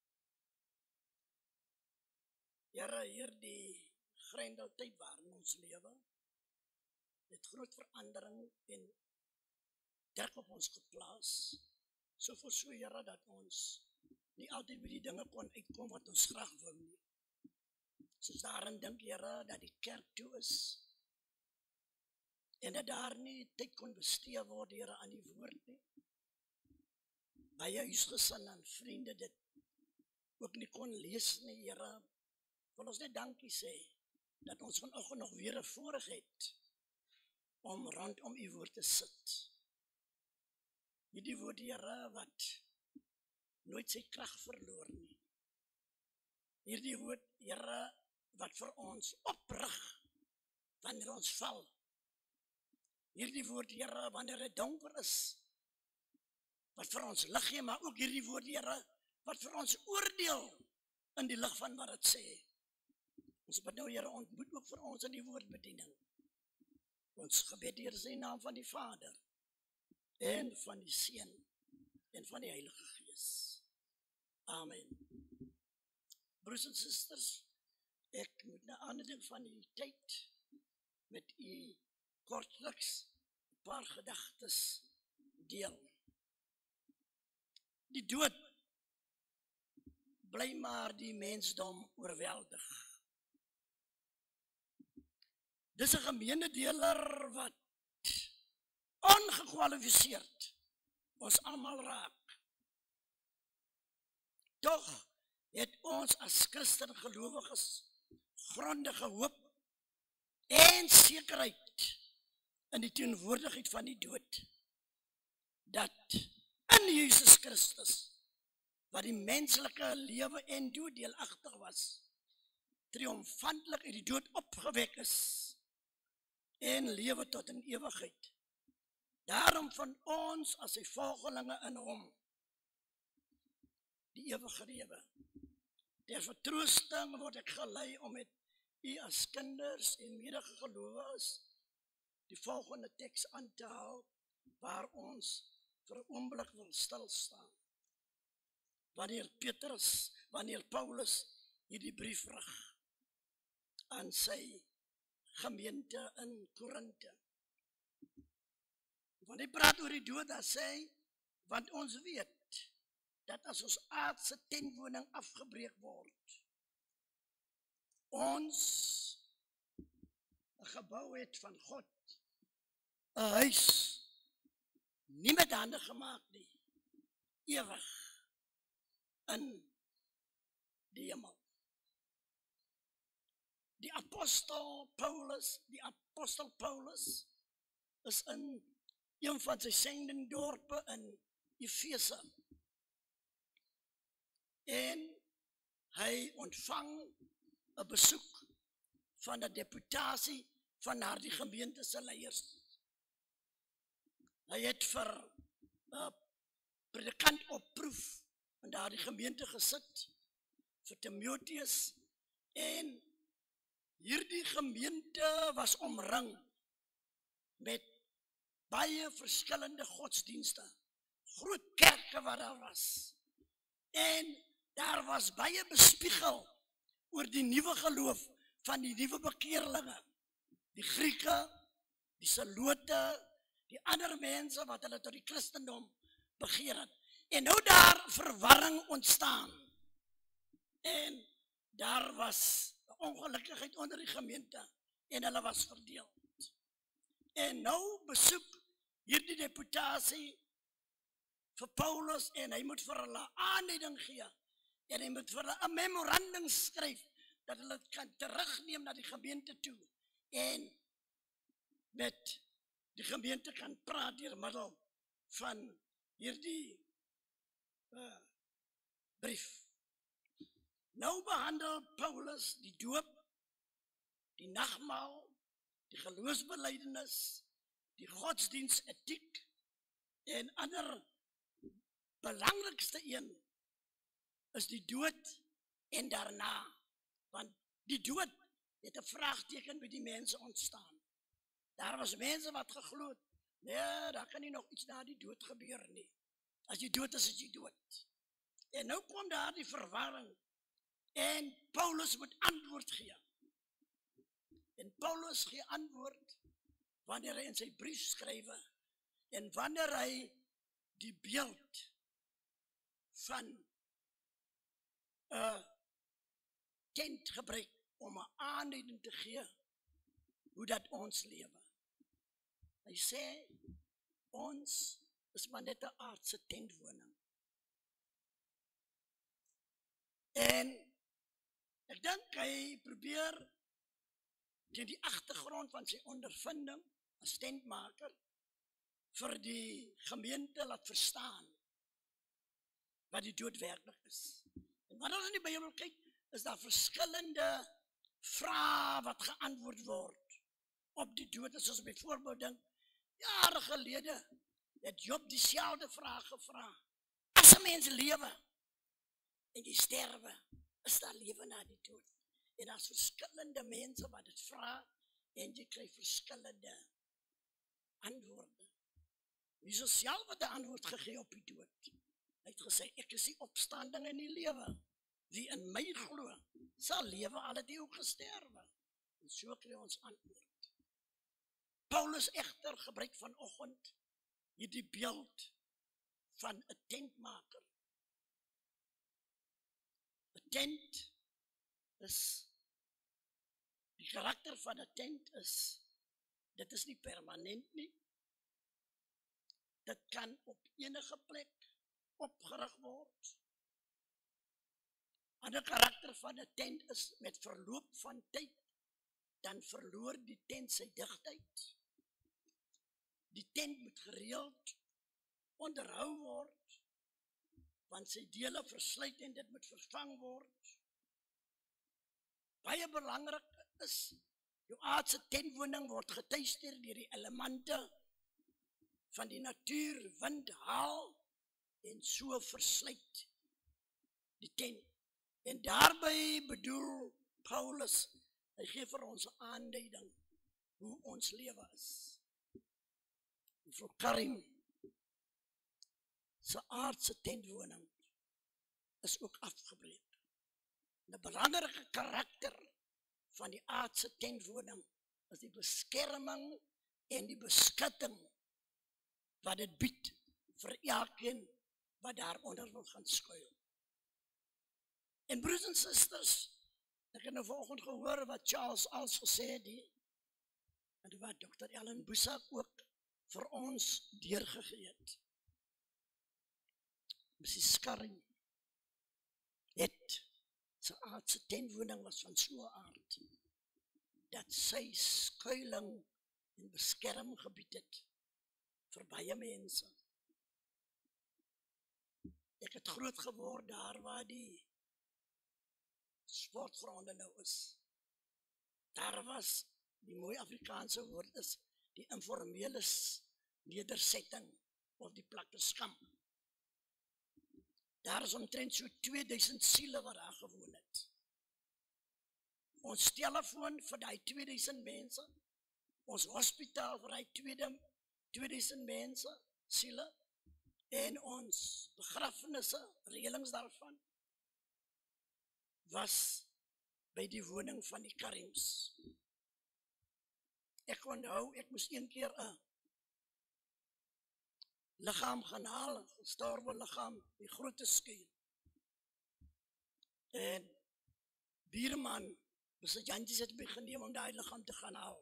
Here, hierdie grendeltyd waarin ons lewe, het groot verandering en druk op ons geplaas. So Here, dat ons nie altyd by die dinge kon uitkom wat ons graag wil nie. Soos daarin dink, Here, dat die kerk toe is, en dat daar nie tyd kon bestee word, Here, aan die woord nie. Baie huisgesin en vriende dit ook nie kon lees nie, Here. Wil ons net dankie sê, dat ons vanoggend nog weer 'n voorreg het, om rondom U woord te sit. Hierdie woord, Here, wat nooit sy krag verloor nie. Hierdie woord, Here, wat vir ons oprig, wanneer ons val. Hierdie woord, Here, wanneer dit donker is, wat vir ons lig gee, maar ook hierdie woord, Here, wat vir ons oordeel in die lig van wat dit sê. Ons bid nou, Here, ontmoet ook vir ons in die woordbediening. Ons gebed hier is in die naam van die Vader, en van die Seun, en van die Heilige Gees. Amen. Broers en susters, ek moet na aanleiding van die tyd met U kortliks 'n paar gedagtes deel. Die dood bly maar die mensdom oorweldig. Dis 'n gemeenedeler wat ongekwalifiseerd ons almal raak. Tog het ons as Christen gelowiges grondige hoop en sekerheid in die teenwoordigheid van die dood, dat in Jesus Christus, wat die menslike lewe en dood deelagtig was, triomfantlik uit die dood opgewek is, en lewe tot in ewigheid. Daarom van ons as sy volgelinge in hom, die ewige lewe. Ter vertroosting word ek gelei om met u as kinders en medegelowiges die volgende teks aan te haal, waar ons vir 'n oomblik wil stilstaan. Wanneer Paulus hierdie brief rig aan sy gemeente in Korinthe. Wanneer hy praat oor die dood, dan sê hy, want ons weet, dat as ons aardse tentwoning afgebreek word, ons 'n gebou het van God, 'n huis, nie met hande gemaak nie, ewig in die hemel. Die apostel Paulus is in een van sy sendingdorpe in Efese. En hy ontvang 'n besoek van 'n deputasie van daardie gemeente se leiers. Hy het vir 'n predikant op proef in daardie gemeente gesit, vir Timoteus, en hierdie gemeente was omring met baie verskillende godsdienste, groot kerke wat daar was, en daar was baie bespiegel oor die nuwe geloof van die nuwe bekeerlinge, die Grieke, die Selote, die ander mense wat hulle tot die Christendom begeer het. En nou daar verwarring ontstaan, en daar was 'n ongelukkigheid onder die gemeente, en hulle was verdeel. En nou besoek hierdie deputasie vir Paulus, en hy moet vir hulle aanleiding gee, en hy moet vir hulle 'n memorandum skryf, dat hulle het kan terugneem na die gemeente toe, en met die gemeente kan praat deur middel van hierdie brief. Nou behandel Paulus die doop, die nagmaal, die geloofsbelijdenis, die godsdienstetiek, en ander belangrikste een is die dood en daarna. Want die dood het 'n vraagteken by die mense ontstaan. Daar was mense wat geglo het, nee, daar kan nie nog iets na die dood gebeur nie. As jy dood is jy dood. En nou kom daar die verwarring, en Paulus moet antwoord gee. En Paulus gee antwoord wanneer hy in sy brief skrywe, en wanneer hy die beeld van 'n tent gebruik om 'n aanleiding te gee hoe dat ons lewe. Hy sê, ons is maar net 'n aardse tentwoning. En ek dink hy probeer teen die agtergrond van sy ondervinding as tentmaker vir die gemeente laat verstaan wat die dood werklik is. En wanneer ons in die Bybel kyk, is daar verskillende vrae wat geantwoord word op die dood. Soos byvoorbeeld dink, jare gelede het Job dieselfde vraag gevra. As 'n mens lewe en jy sterwe, is daar lewe na die dood? En daar's verskillende mense wat dit vra, en jy kry verskillende antwoorde. Jesus self het 'n antwoord gegee op die dood. Hy het gesê, ek is die opstanding en die lewe. Wie in my glo, sal lewe al het hy ook gesterwe. En so kry ons antwoord. Paulus egter gebruik vanoggend hierdie beeld van 'n tentmaker. tent is, die karakter van 'n tent is, dit is nie permanent nie. Dit kan op enige plek opgerig word. Ander karakter van 'n tent is met verloop van tyd, dan verloor die tent sy digtheid. Die tent moet gereeld onderhou word, want sy dele versluit en dit moet vervang word. Baie belangrik is, jou aardse tentwoning word getuister deur die elemente van die natuur, wind, haal, en so versluit die tent. En daarby bedoel Paulus, hy gee vir ons 'n aanduiding hoe ons lewe is. Mevrou Karim se aardse tentwoning is ook afgebreek. 'n belangrike karakter van die aardse tentwoning is die beskerming en die beskutting wat dit bied vir elkeen wat daaronder wil gaan skuil. En broers en susters, ek het nou vanoggend gehoor wat Charles als gesê het, en wat Dr. Ellen Boesak ook vir ons deurgegee het. Mrs. Karim het sy aardse tentwoning was van so 'n aard dat sy skuiling en beskerming gebied het vir baie mense. Ek het groot geword daar waar die sportgronde nou is. Daar was, die mooi Afrikaanse woord is, die informele nedersetting of die plakkerskamp. Daar is omtrent so 2000 siele wat daar gewoon het. Ons telefoon vir die 2000 mense, ons hospitaal vir die 2000 mense, siele, en ons begrafnisse, reëlings daarvan, was by die woning van die Karims. Ek onthou, ek moes een keer 'n liggaam gaan haal, 'n gestorwe liggaam, die grote skuur. En buurman, Mr. Jantjies het my geneem om daai liggaam te gaan haal.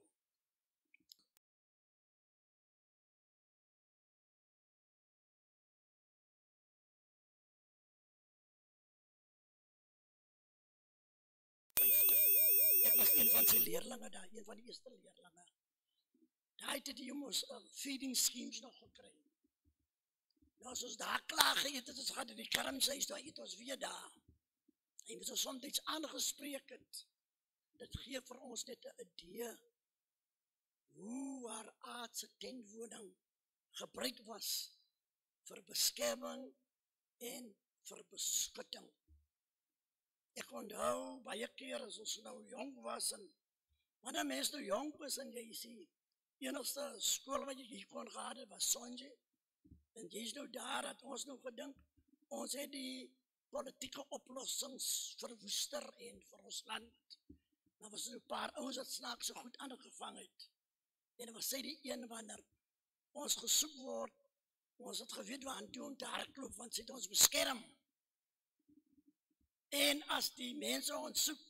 Ek was een van sy leerlinge daar, een van die eerste leerlinge. Daai het die jongens feeding schemes nog gekry. Nou as ons daar klaar geëet het, ons gaan in die Karimshuis, daar eet ons weer daar. En ons soms iets aangespreek het. Dit gee vir ons net 'n idee hoe haar aardse tentwoning gebruik was vir beskerming en vir beskutting. Ek onthou baie keer as ons nou jong was en wanneer mens nou jong was en jy sien, enigste skool wat jy hier kon gehad het was Sonje. En jy is nou daar, het ons nou gedink, ons het die politieke oplossings verwoester en vir ons land. Maar was er 'n paar ouens wat snaaks so goed aangevang het. En dan was sy die een wanneer ons gesoek word, ons het geweet waar aan toe om te hardloop, want sy het ons beskerm. En as die mense ons soek,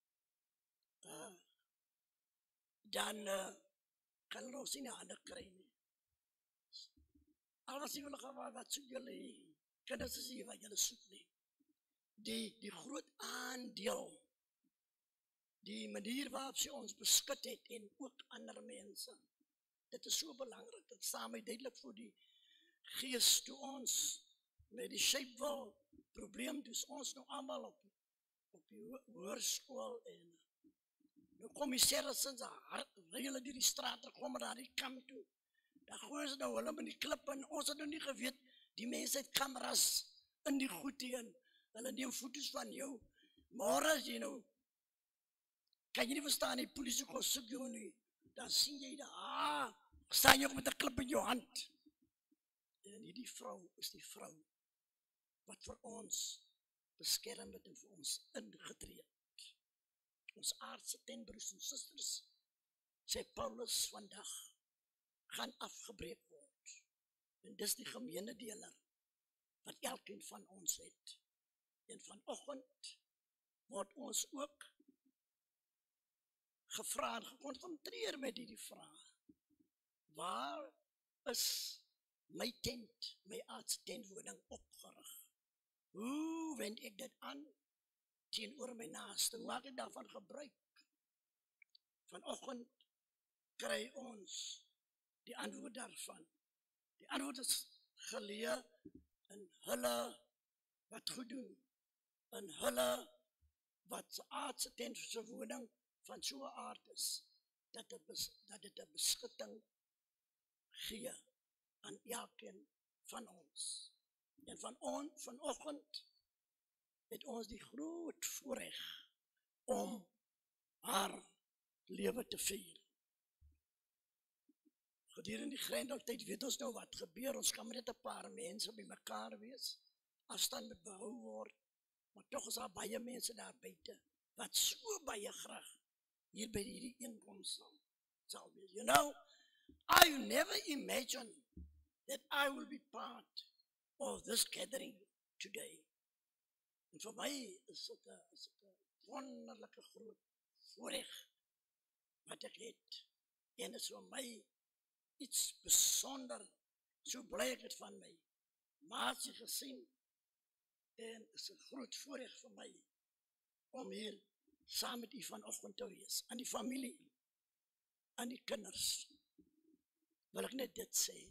dan kan hulle ons nie hande kry nie. Al was die hulle gaan, wat soek julle, kinders is hier wat julle soek nie. Die groot aandeel, die manier waarop sy ons beskut het en ook ander mense, dit is so belangrik, dit staan my duidelik voor die gees toe ons met die Shapeville probleem, dus ons nou allemaal op die hoërskool en nou kom die Saracens, hulle die straat, kom daar die kamp toe, dan gooi ze nou hulle met die klip en ons het nou nie geweet, die mense het kameras in die goed en hulle neem foto's van jou, maar as jy nou, kan jy nie verstaan, die polisie kon soek jou nie, dan sien jy daar, staan jy ook met 'n klip in jou hand, en die vrou is die vrou, wat vir ons beskerm het en vir ons ingetree het. Ons aardse broers en susters, sê Paulus vandag, gaan afgebreek word. En dis die gemeene deler, wat elkeen van ons het. En vanoggend word ons ook gevra en geconfronteer met die vraag. Waar is my tent, my aardse tentwoning opgerig? Hoe wend ek dit aan teenoor my naaste? Hoe maak ek daarvan gebruik? Vanoggend kry ons die antwoord daarvan. Die antwoord is geleë in hulle wat goed doen, in hulle wat se aardse tentwoning van so 'n aard is, dat dit 'n beskutting gee aan elkeen van ons. En vanoggend het ons die groot voorreg om haar lewe te vier. Gedurende die Grendeltyd weet ons nou wat gebeur, ons kan met 'n paar mense by mekaar wees, afstand moet behou word, maar tog is daar baie mense daar buite, wat so baie graag hier by hierdie einkoms sal wees. You know, I never imagined that I will be part of this gathering today. En vir my is dit 'n wonderlike groot voorreg wat ek het. En is vir my iets besonder, so bly ek het van my maasie gesien, en is 'n groot voorreg vir my om hier saam met u vanoggend te wees, aan die familie, aan die kinders, wil ek net dit sê,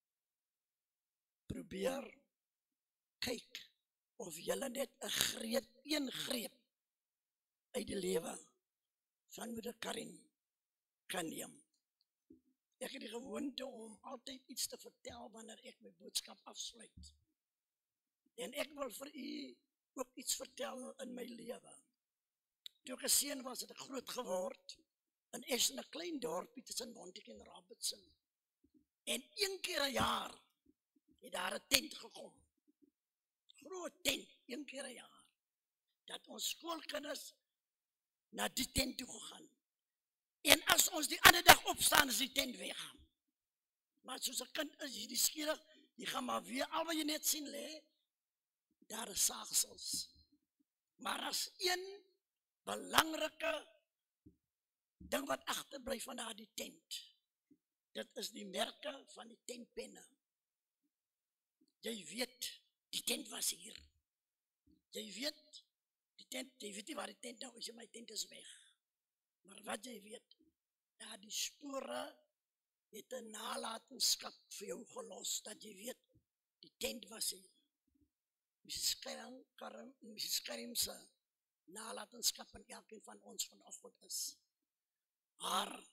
probeer kyk of julle net 'n greep uit die lewe van moeder Karin kan neem. Ek het die gewoonte om altyd iets te vertel wanneer ek my boodskap afsluit. En ek wil vir u ook iets vertel in my lewe. Toe ek 'n seun was, het ek groot geword in Essen, 'n klein dorpie tussen Montik en Robertson. En een keer 'n jaar het daar 'n tent gekom. Groot tent, een keer 'n jaar. Dat ons skoolkinders na die tent toe gegaan. En as ons die ander dag opstaan, is die tent weg. Maar soos 'n kind is jy skieurig, jy gaan maar weer, al wat jy net sien lê, daar is saagsels. Maar as een belangrike ding wat agterbly van daardie tent, dit is die merke van die tentpenne. Jy weet, die tent was hier. Jy weet, die tent, jy weet nie waar die tent nou is, my tent is weg. Maar wat jy weet, daardie spore het 'n nalatenskap vir jou gelos, dat jy weet, die tent was hier. Mrs. Karim se nalatenskap in elkeen van ons vanoggend is. Haar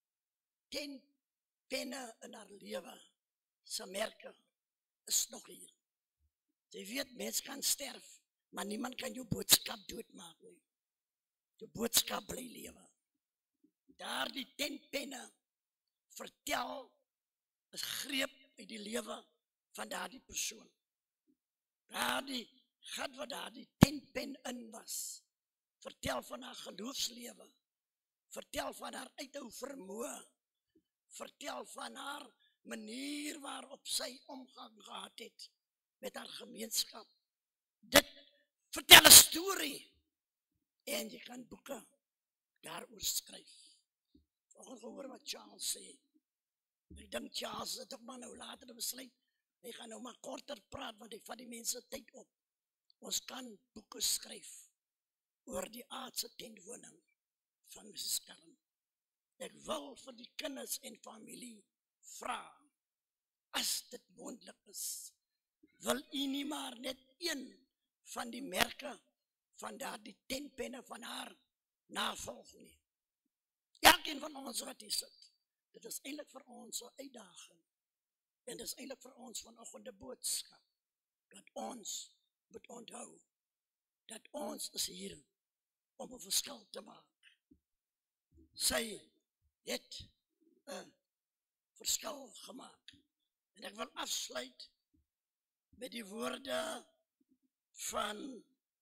tentpenne in haar lewe, se merke, is nog hier. Jy weet, mens kan sterf, maar niemand kan jou boodskap doodmaak nie. Jou boodskap bly lewe. Daar die tentpenne vertel, is greep uit die lewe van daardie persoon. Daardie gat wat daardie tentpen in was, vertel van haar geloofslewe, vertel van haar uithou vermoë, vertel van haar manier waarop sy omgang gehad het met haar gemeenskap. Dit vertel 'n storie, en jy kan boeke daaroor skryf. Vanoggend gehoor wat Charles sê. Ek dink Charles het ook maar nou later besluit, hy gaan nou maar korter praat, want hy vat die mense tyd op. Ons kan boeke skryf oor die aardse tentwoning van Mrs. Karin. Ek wil vir die kinders en familie vra, as dit moontlik is, wil u nie maar net een van die merke van daardie tentpenne van haar navolg nie. Elkeen van ons wat hier sit, dit is eintlik vir ons 'n uitdaging, en dit is eintlik vir ons vanoggend 'n boodskap, dat ons moet onthou, dat ons is hier om 'n verskil te maak. Sy het 'n verskil gemaak. En ek wil afsluit met die woorde van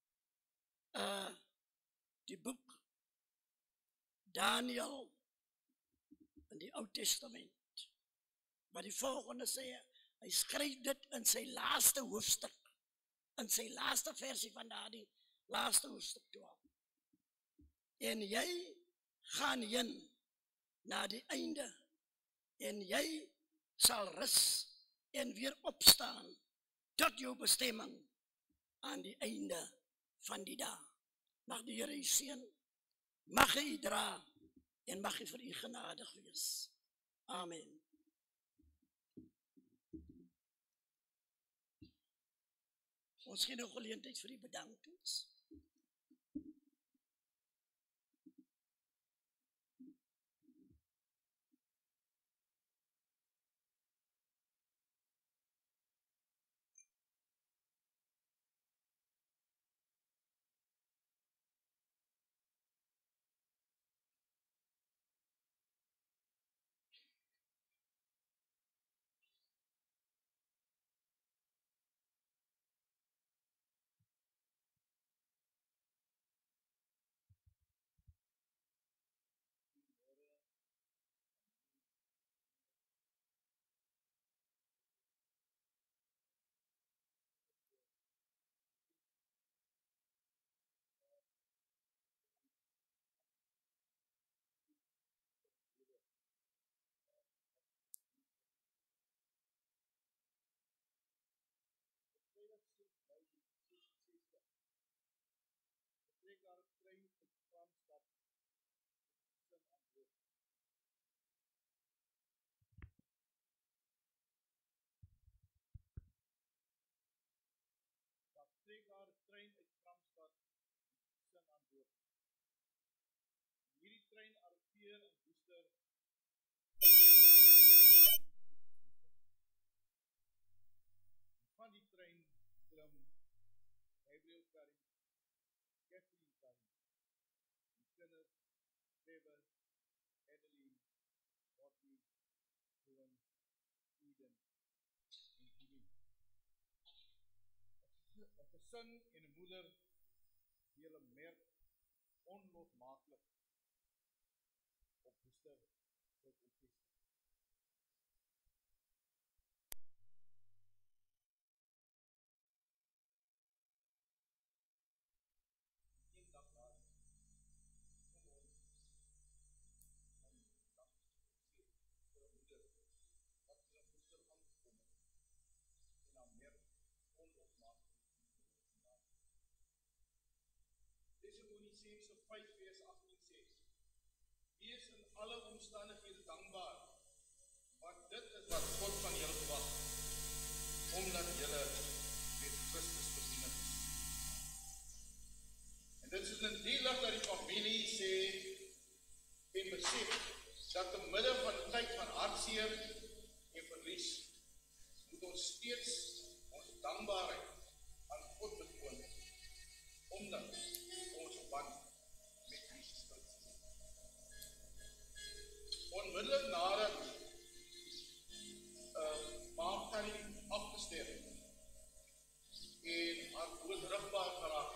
die boek Daniël in die Ou Testament, wat die volgende sê, hy skryf dit in sy laaste hoofstuk, in sy laaste versie van daardie laaste hoofstuk 12. en jy gaan heen na die einde en jy sal rus en weer opstaan tot jou bestemming aan die einde van die dag. Mag die Here u seën, mag hy u dra en mag hy vir u genadig wees. Amen. Ons gee nou geleentheid vir die bedankings. Vertrek daar 'n trein uit Kaapstad sin antwoord. Daar vertrek daar 'n trein uit Kaapstad sin antwoord. Hierdie trein arriveer in Worcester. Van die trein klim Gabriel Curry, Kathleen Curry, die kinders, Trevor, Adeline, Rodney, Joan, Eden en Jimmy. 'n Gesin en 'n moeder die hulle merk onlosmaaklik op Worcester sou bevestig. Een dag later, kom ons en dag sê vir 'n moeder wat in 'n Worcester aangekom het en haar merk onlosmaaklik. Tessalonisense 5:18 sê: Wees in alle omstandighede dankbaar, want dit is wat God van julle verwag, omdat julle met Christus verdiening is. En dit is in die lig dat die familie sê en besef dat te midde van 'n tyd van hartseer en verlies moet ons steeds ons dankbaarheid aan God betoon, omdat ons band met Jesus Christus. Onmiddellik nadat Maag Curry afgesterf en haar doodrugbaar geraak,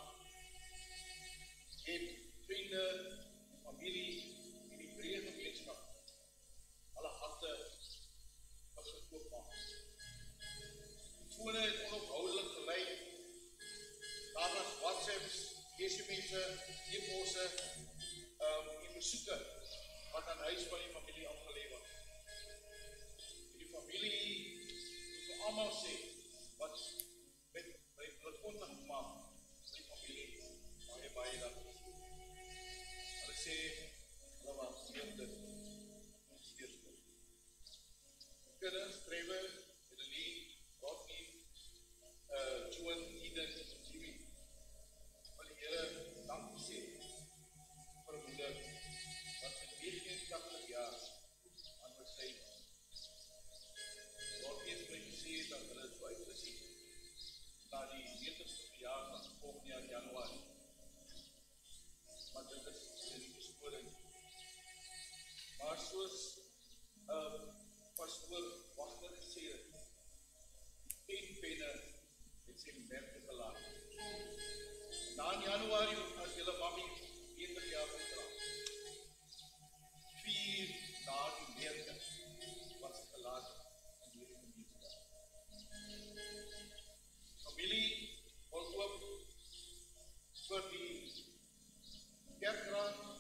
het vriende, familie en die breë gemeenskap hulle harte gekoop maak. Die fone het onophoudelik gelei. Daar was WhatsApps, SMS'e, e-posse en besoeke wat aan huis van die familie afgelê word. Die familie moet vir almal sê wat met hulle kontak gemaak met die familie baie dankie. Hulle sê hulle was vreemde en steerstel. Kinders, Trevor, Adeline, Rodney, Joan, Eden en Jimmy. Wil die Here dankie sê vir 'n moeder wat vir 89 jaar aan my sy was. Rodney het my gesê dat hulle het uitgesien na die 90ste verjaardag volgende jaar Januarie. Maar dit is die beskoring. Maar soos pastoor Wagner gesê het, 10 penne het sy merke gelaat. Na in Januarie, as julle mammy 40 jaar vertraag, 4 dae die merke wat sy gelaat in hierdie gemeenskap. Familie wil ook vir die kerkraad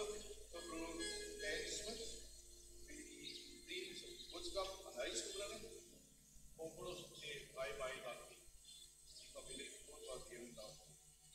ook vir broer Dan Smith vir die vriend se boodskap aan huis gebring het. Om vir ons te sê baie dankie. Die familie groot waardering daarvoor.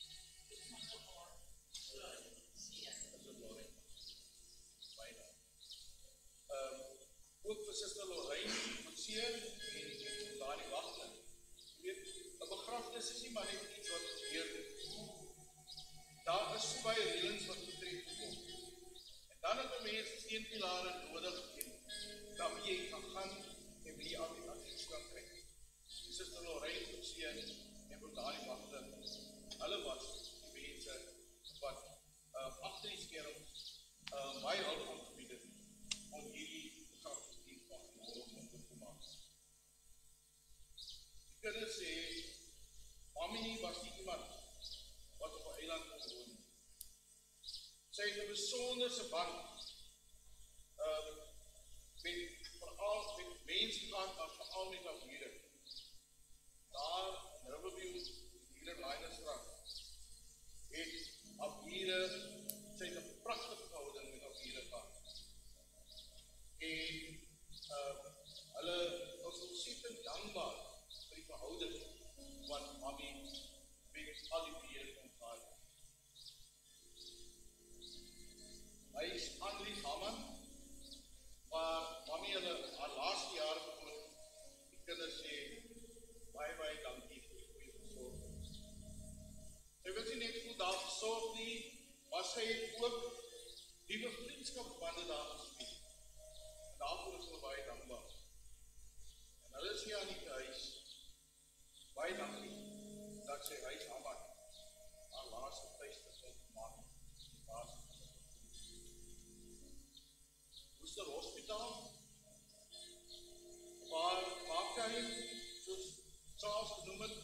Ook vir Suster Lorraine Moetseer en Dani Wagner. Jy weet, 'n begrafnis is nie maar net iets wat gebeur het. Daar is so baie reëlings wat betref gekom. En dan het 'n mens steunpilare nodig en dan wie jy kan gaan en wie jy altyd advies kan kry. Die Suster Lorraine Moetseer en Dani Wagner, hulle was die mense wat agter die skerm baie hulp aangebied het om hierdie begrafnisdiens van te maak. Die kinders sê, Mami was nie iemand wat op 'n eiland kon woon. Sy het 'n besonderse band veral met mense gehad, maar veral met Abhire. Daar in Riverview, hier in Leinersstraat, het Abhire, sy het 'n pragtige verhouding met Abhire gehad. En hulle was ontsettend dankbaar vir die verhouding wat Mami met al die Abhire kon gehad. Hy is Annelies Haman, waar Mami haar laaste jaar gewoon, die kinders sê, baie dankie vir die goeie versorg. Sy wil nie net goed daar versorg nie, maar sy het ook liewe vriendskapsbande daar gespeel. En daarvoor is hulle baie dankbaar. En hulle is hier aan die huis, baie dankie, dat sy huis aanmaak, haar laaste feeste kon gemaakt, die baas van hulle. Worcester Hospitaal, waar Maaktuin, soos Charles genoem het,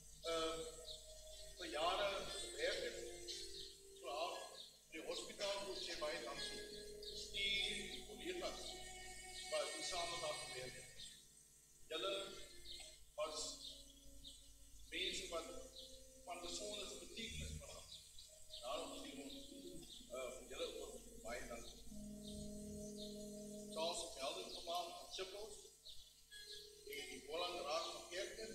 vir jare gewerk het, klaar, die hospitaal moet sê baie dankie, stuur die collega's, wat die samen daar gewerk het. Julle was mense wat van besondere betekenis verhaal. Daarom sê ons, julle ook baie dankie. Charles het melding gemaakt van Chippels, en die Holland Raad van Kerken.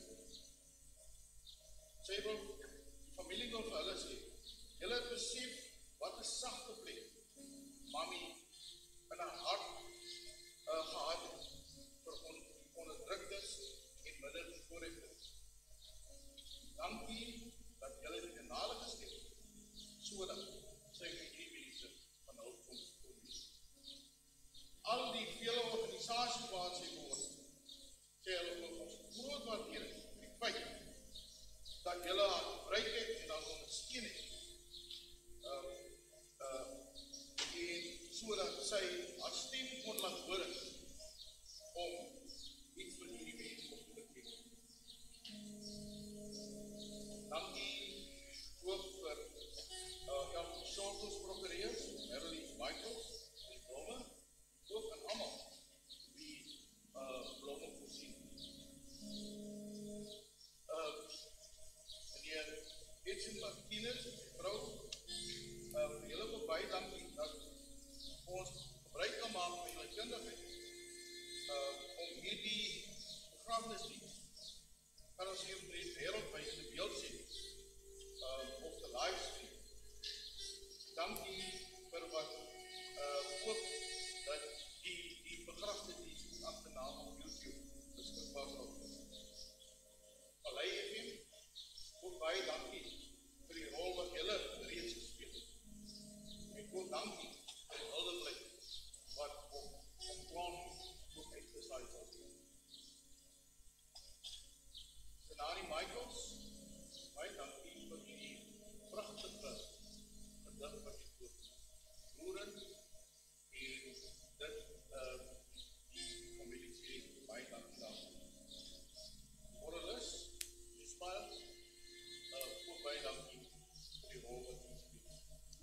Sy wil, die familie wil vir hulle sê, julle het besef wat 'n sagte plek Mami in haar hart gehad het vir onderdruktes en minderbevoorregtes. Dankie dat julle die genade geskep het, sodat sy vir hierdie mense van hulp kon wees. Al die vele organisasies waar sy behoort, sê hulle ook ons groot waardering vir die feit dat julle haar gebruik het en dan ondersteun het. En sodat sy haar stem kon laat hoor om iets vir hierdie mense op te beteken. Dankie ook vir Elke Shortels prokureurs, Marilyn Michaels, die Blomme, ook aan almal die Blomme voorsien. Meneer Edson Martinez, die vrou, vir julle ook baie dankie dat ons gebruik kan maak van julle kundigheid om hierdie begrafnisdiens, kan ons hier op die wereldwyd te beeld sien, of te livestream. Dankie vir wat ook dat die begrafnisdiens agternaam op YouTube beskikbaar sal wees. Vallei FM, ook baie dankie vir die rol wat julle reeds gespeel het. En ook dankie vir die huldigheid wat op plan ook uitgesaai sal wees. Senari Michaels, baie dankie vir die pragtige gedig wat jy roerend en dit die familie sê baie dankie daarvoor. Moralus, die spaal, ook baie dankie vir die rol wat jy speel.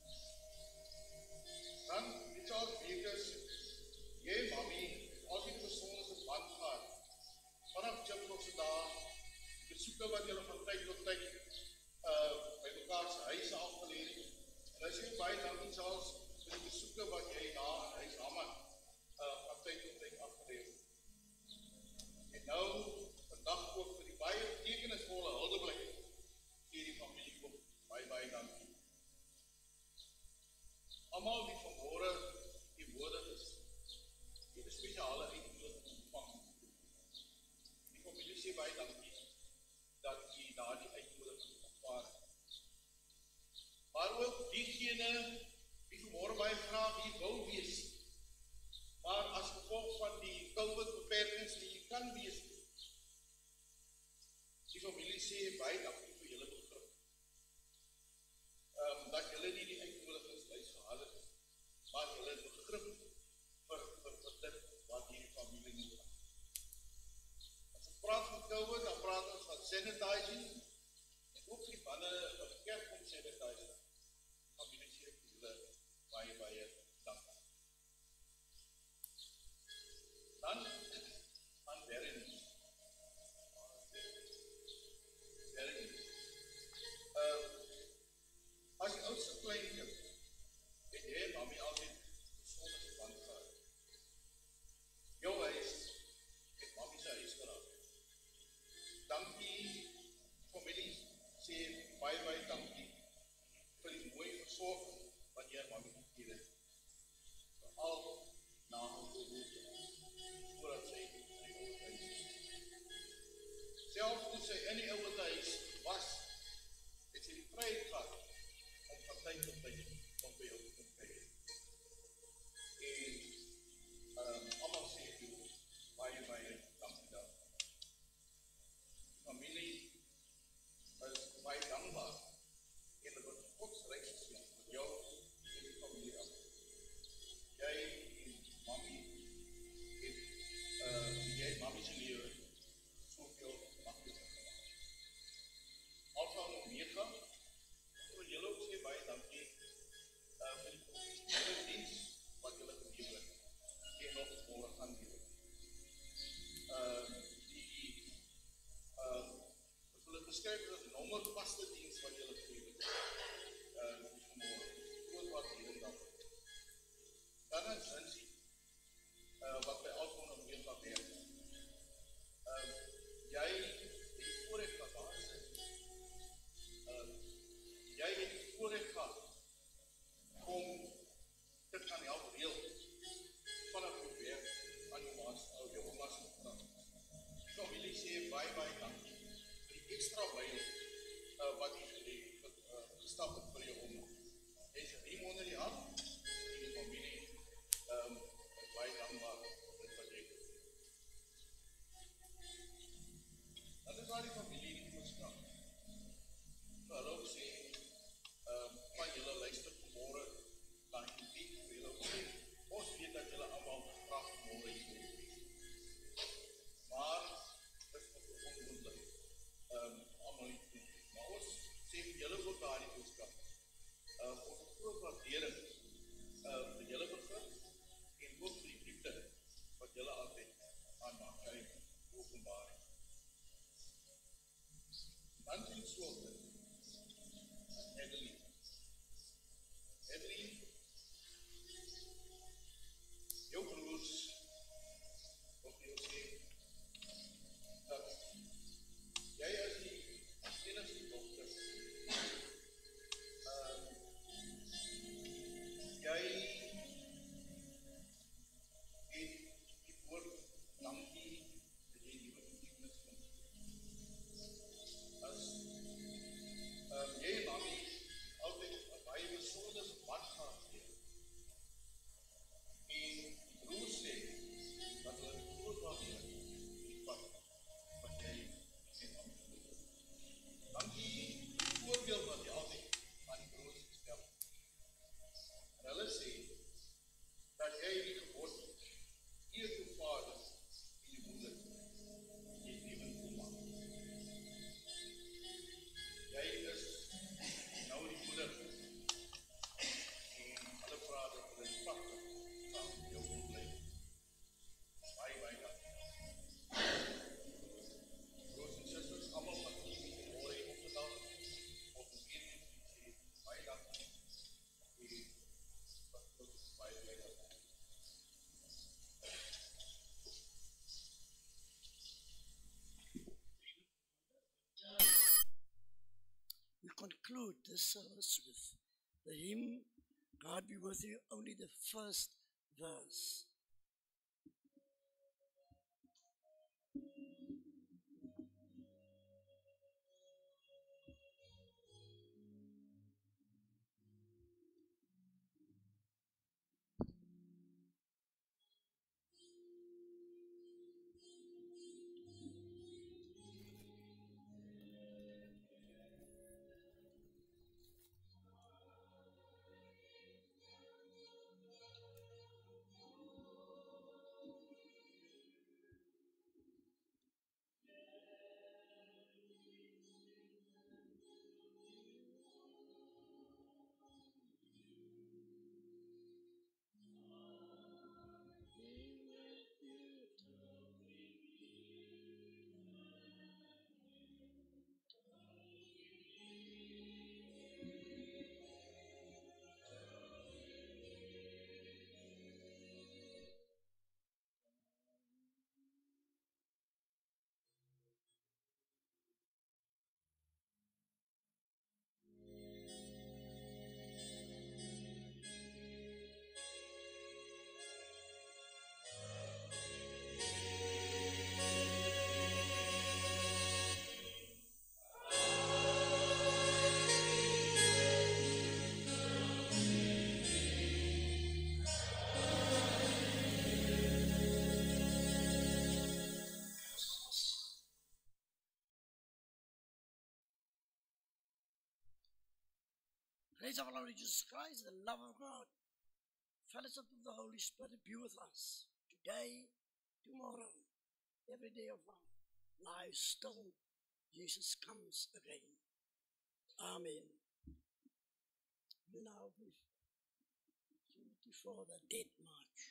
Dan, die Charles Bekers, jy Mami, al die persoonlijke band gehad, vanaf Chippelse daar, besoeke wat julle van tyd tot tyd by mekaarse huise afgeleid, en hy sê baie dankie Charles vir die besoeke wat jy na in huis Haman van tyd tot tyd afgeleef. En nou, vandag ook vir die baie betekenisvolle huldeblyk hier die familie ook baie dankie. Almal wie vanmôre die woorde is, die 'n spesiale uitnodiging ontvang. Die familie sê baie dankie dat jy daardie uitnodiging aanvaar het. Maar ook diegene wie vanmôre baie graag hier wou wees, maar as gevolg van die COVID-beperkings nie kan wees nie. Die familie sê baie dankie vir julle begrip. Dat julle nie die uitnodigingslys gehad het, maar julle het begrip vir dit wat hierdie familie moet doen. As ons praat van COVID, dan praat ons van sanitizing, en ook die manne wat kerk om sanitizing. Die familie sê vir julle baie dankie. Dan aan Bernie. As die oudste kleinkind, het jy en mami altyd besonder verband gehad. Jou huis het mami sy huis geraak. Dankie, familie, sê baie dankie vir die mooi versorging wat jy en mami gegee het. Veral na haar behoefte, voordat sy in die oude huis is. Selfs toe sy in die oude huis was, het sy die vryheid gehad om van tyd tot tyd om by jou te kom kyk. En almal sê jou baie dankie daarvoor. Die familie is baie dankbaar en het word Gods reis gesien met jou en die familie af. Jy en mami het mami se lewe soveel makliker gemaak. Alfa en Omega, wil julle ook sê baie dankie vir die professionele diens wat julle gegeven het en nog môre gaan lewe. Ek wil het beskryf as nommervaste diens wat julle gegeven het môre, groot wat hier en dan. Dan is Zinsie, wat by Alfa en Omega werk. Jy het voorrecht gehad daar sit. Jy het voorrecht gehad om dit kan help reel vanaf jou werk aan jou oma's gepraat. Die familie sê baie dankie vir die extra myle wat jy gestap het vir jou oma. Jy is 'n riem onder die hand en die familie is baie dankbaar vir dit. conclude this service with the hymn, God Be With You, only the first verse. Grace of our Lord Jesus Christ, the love of God, fellowship of the Holy Spirit be with us today, tomorrow, every day of our lives till Jesus comes again. Amen. Now, before the dead march.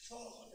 volgende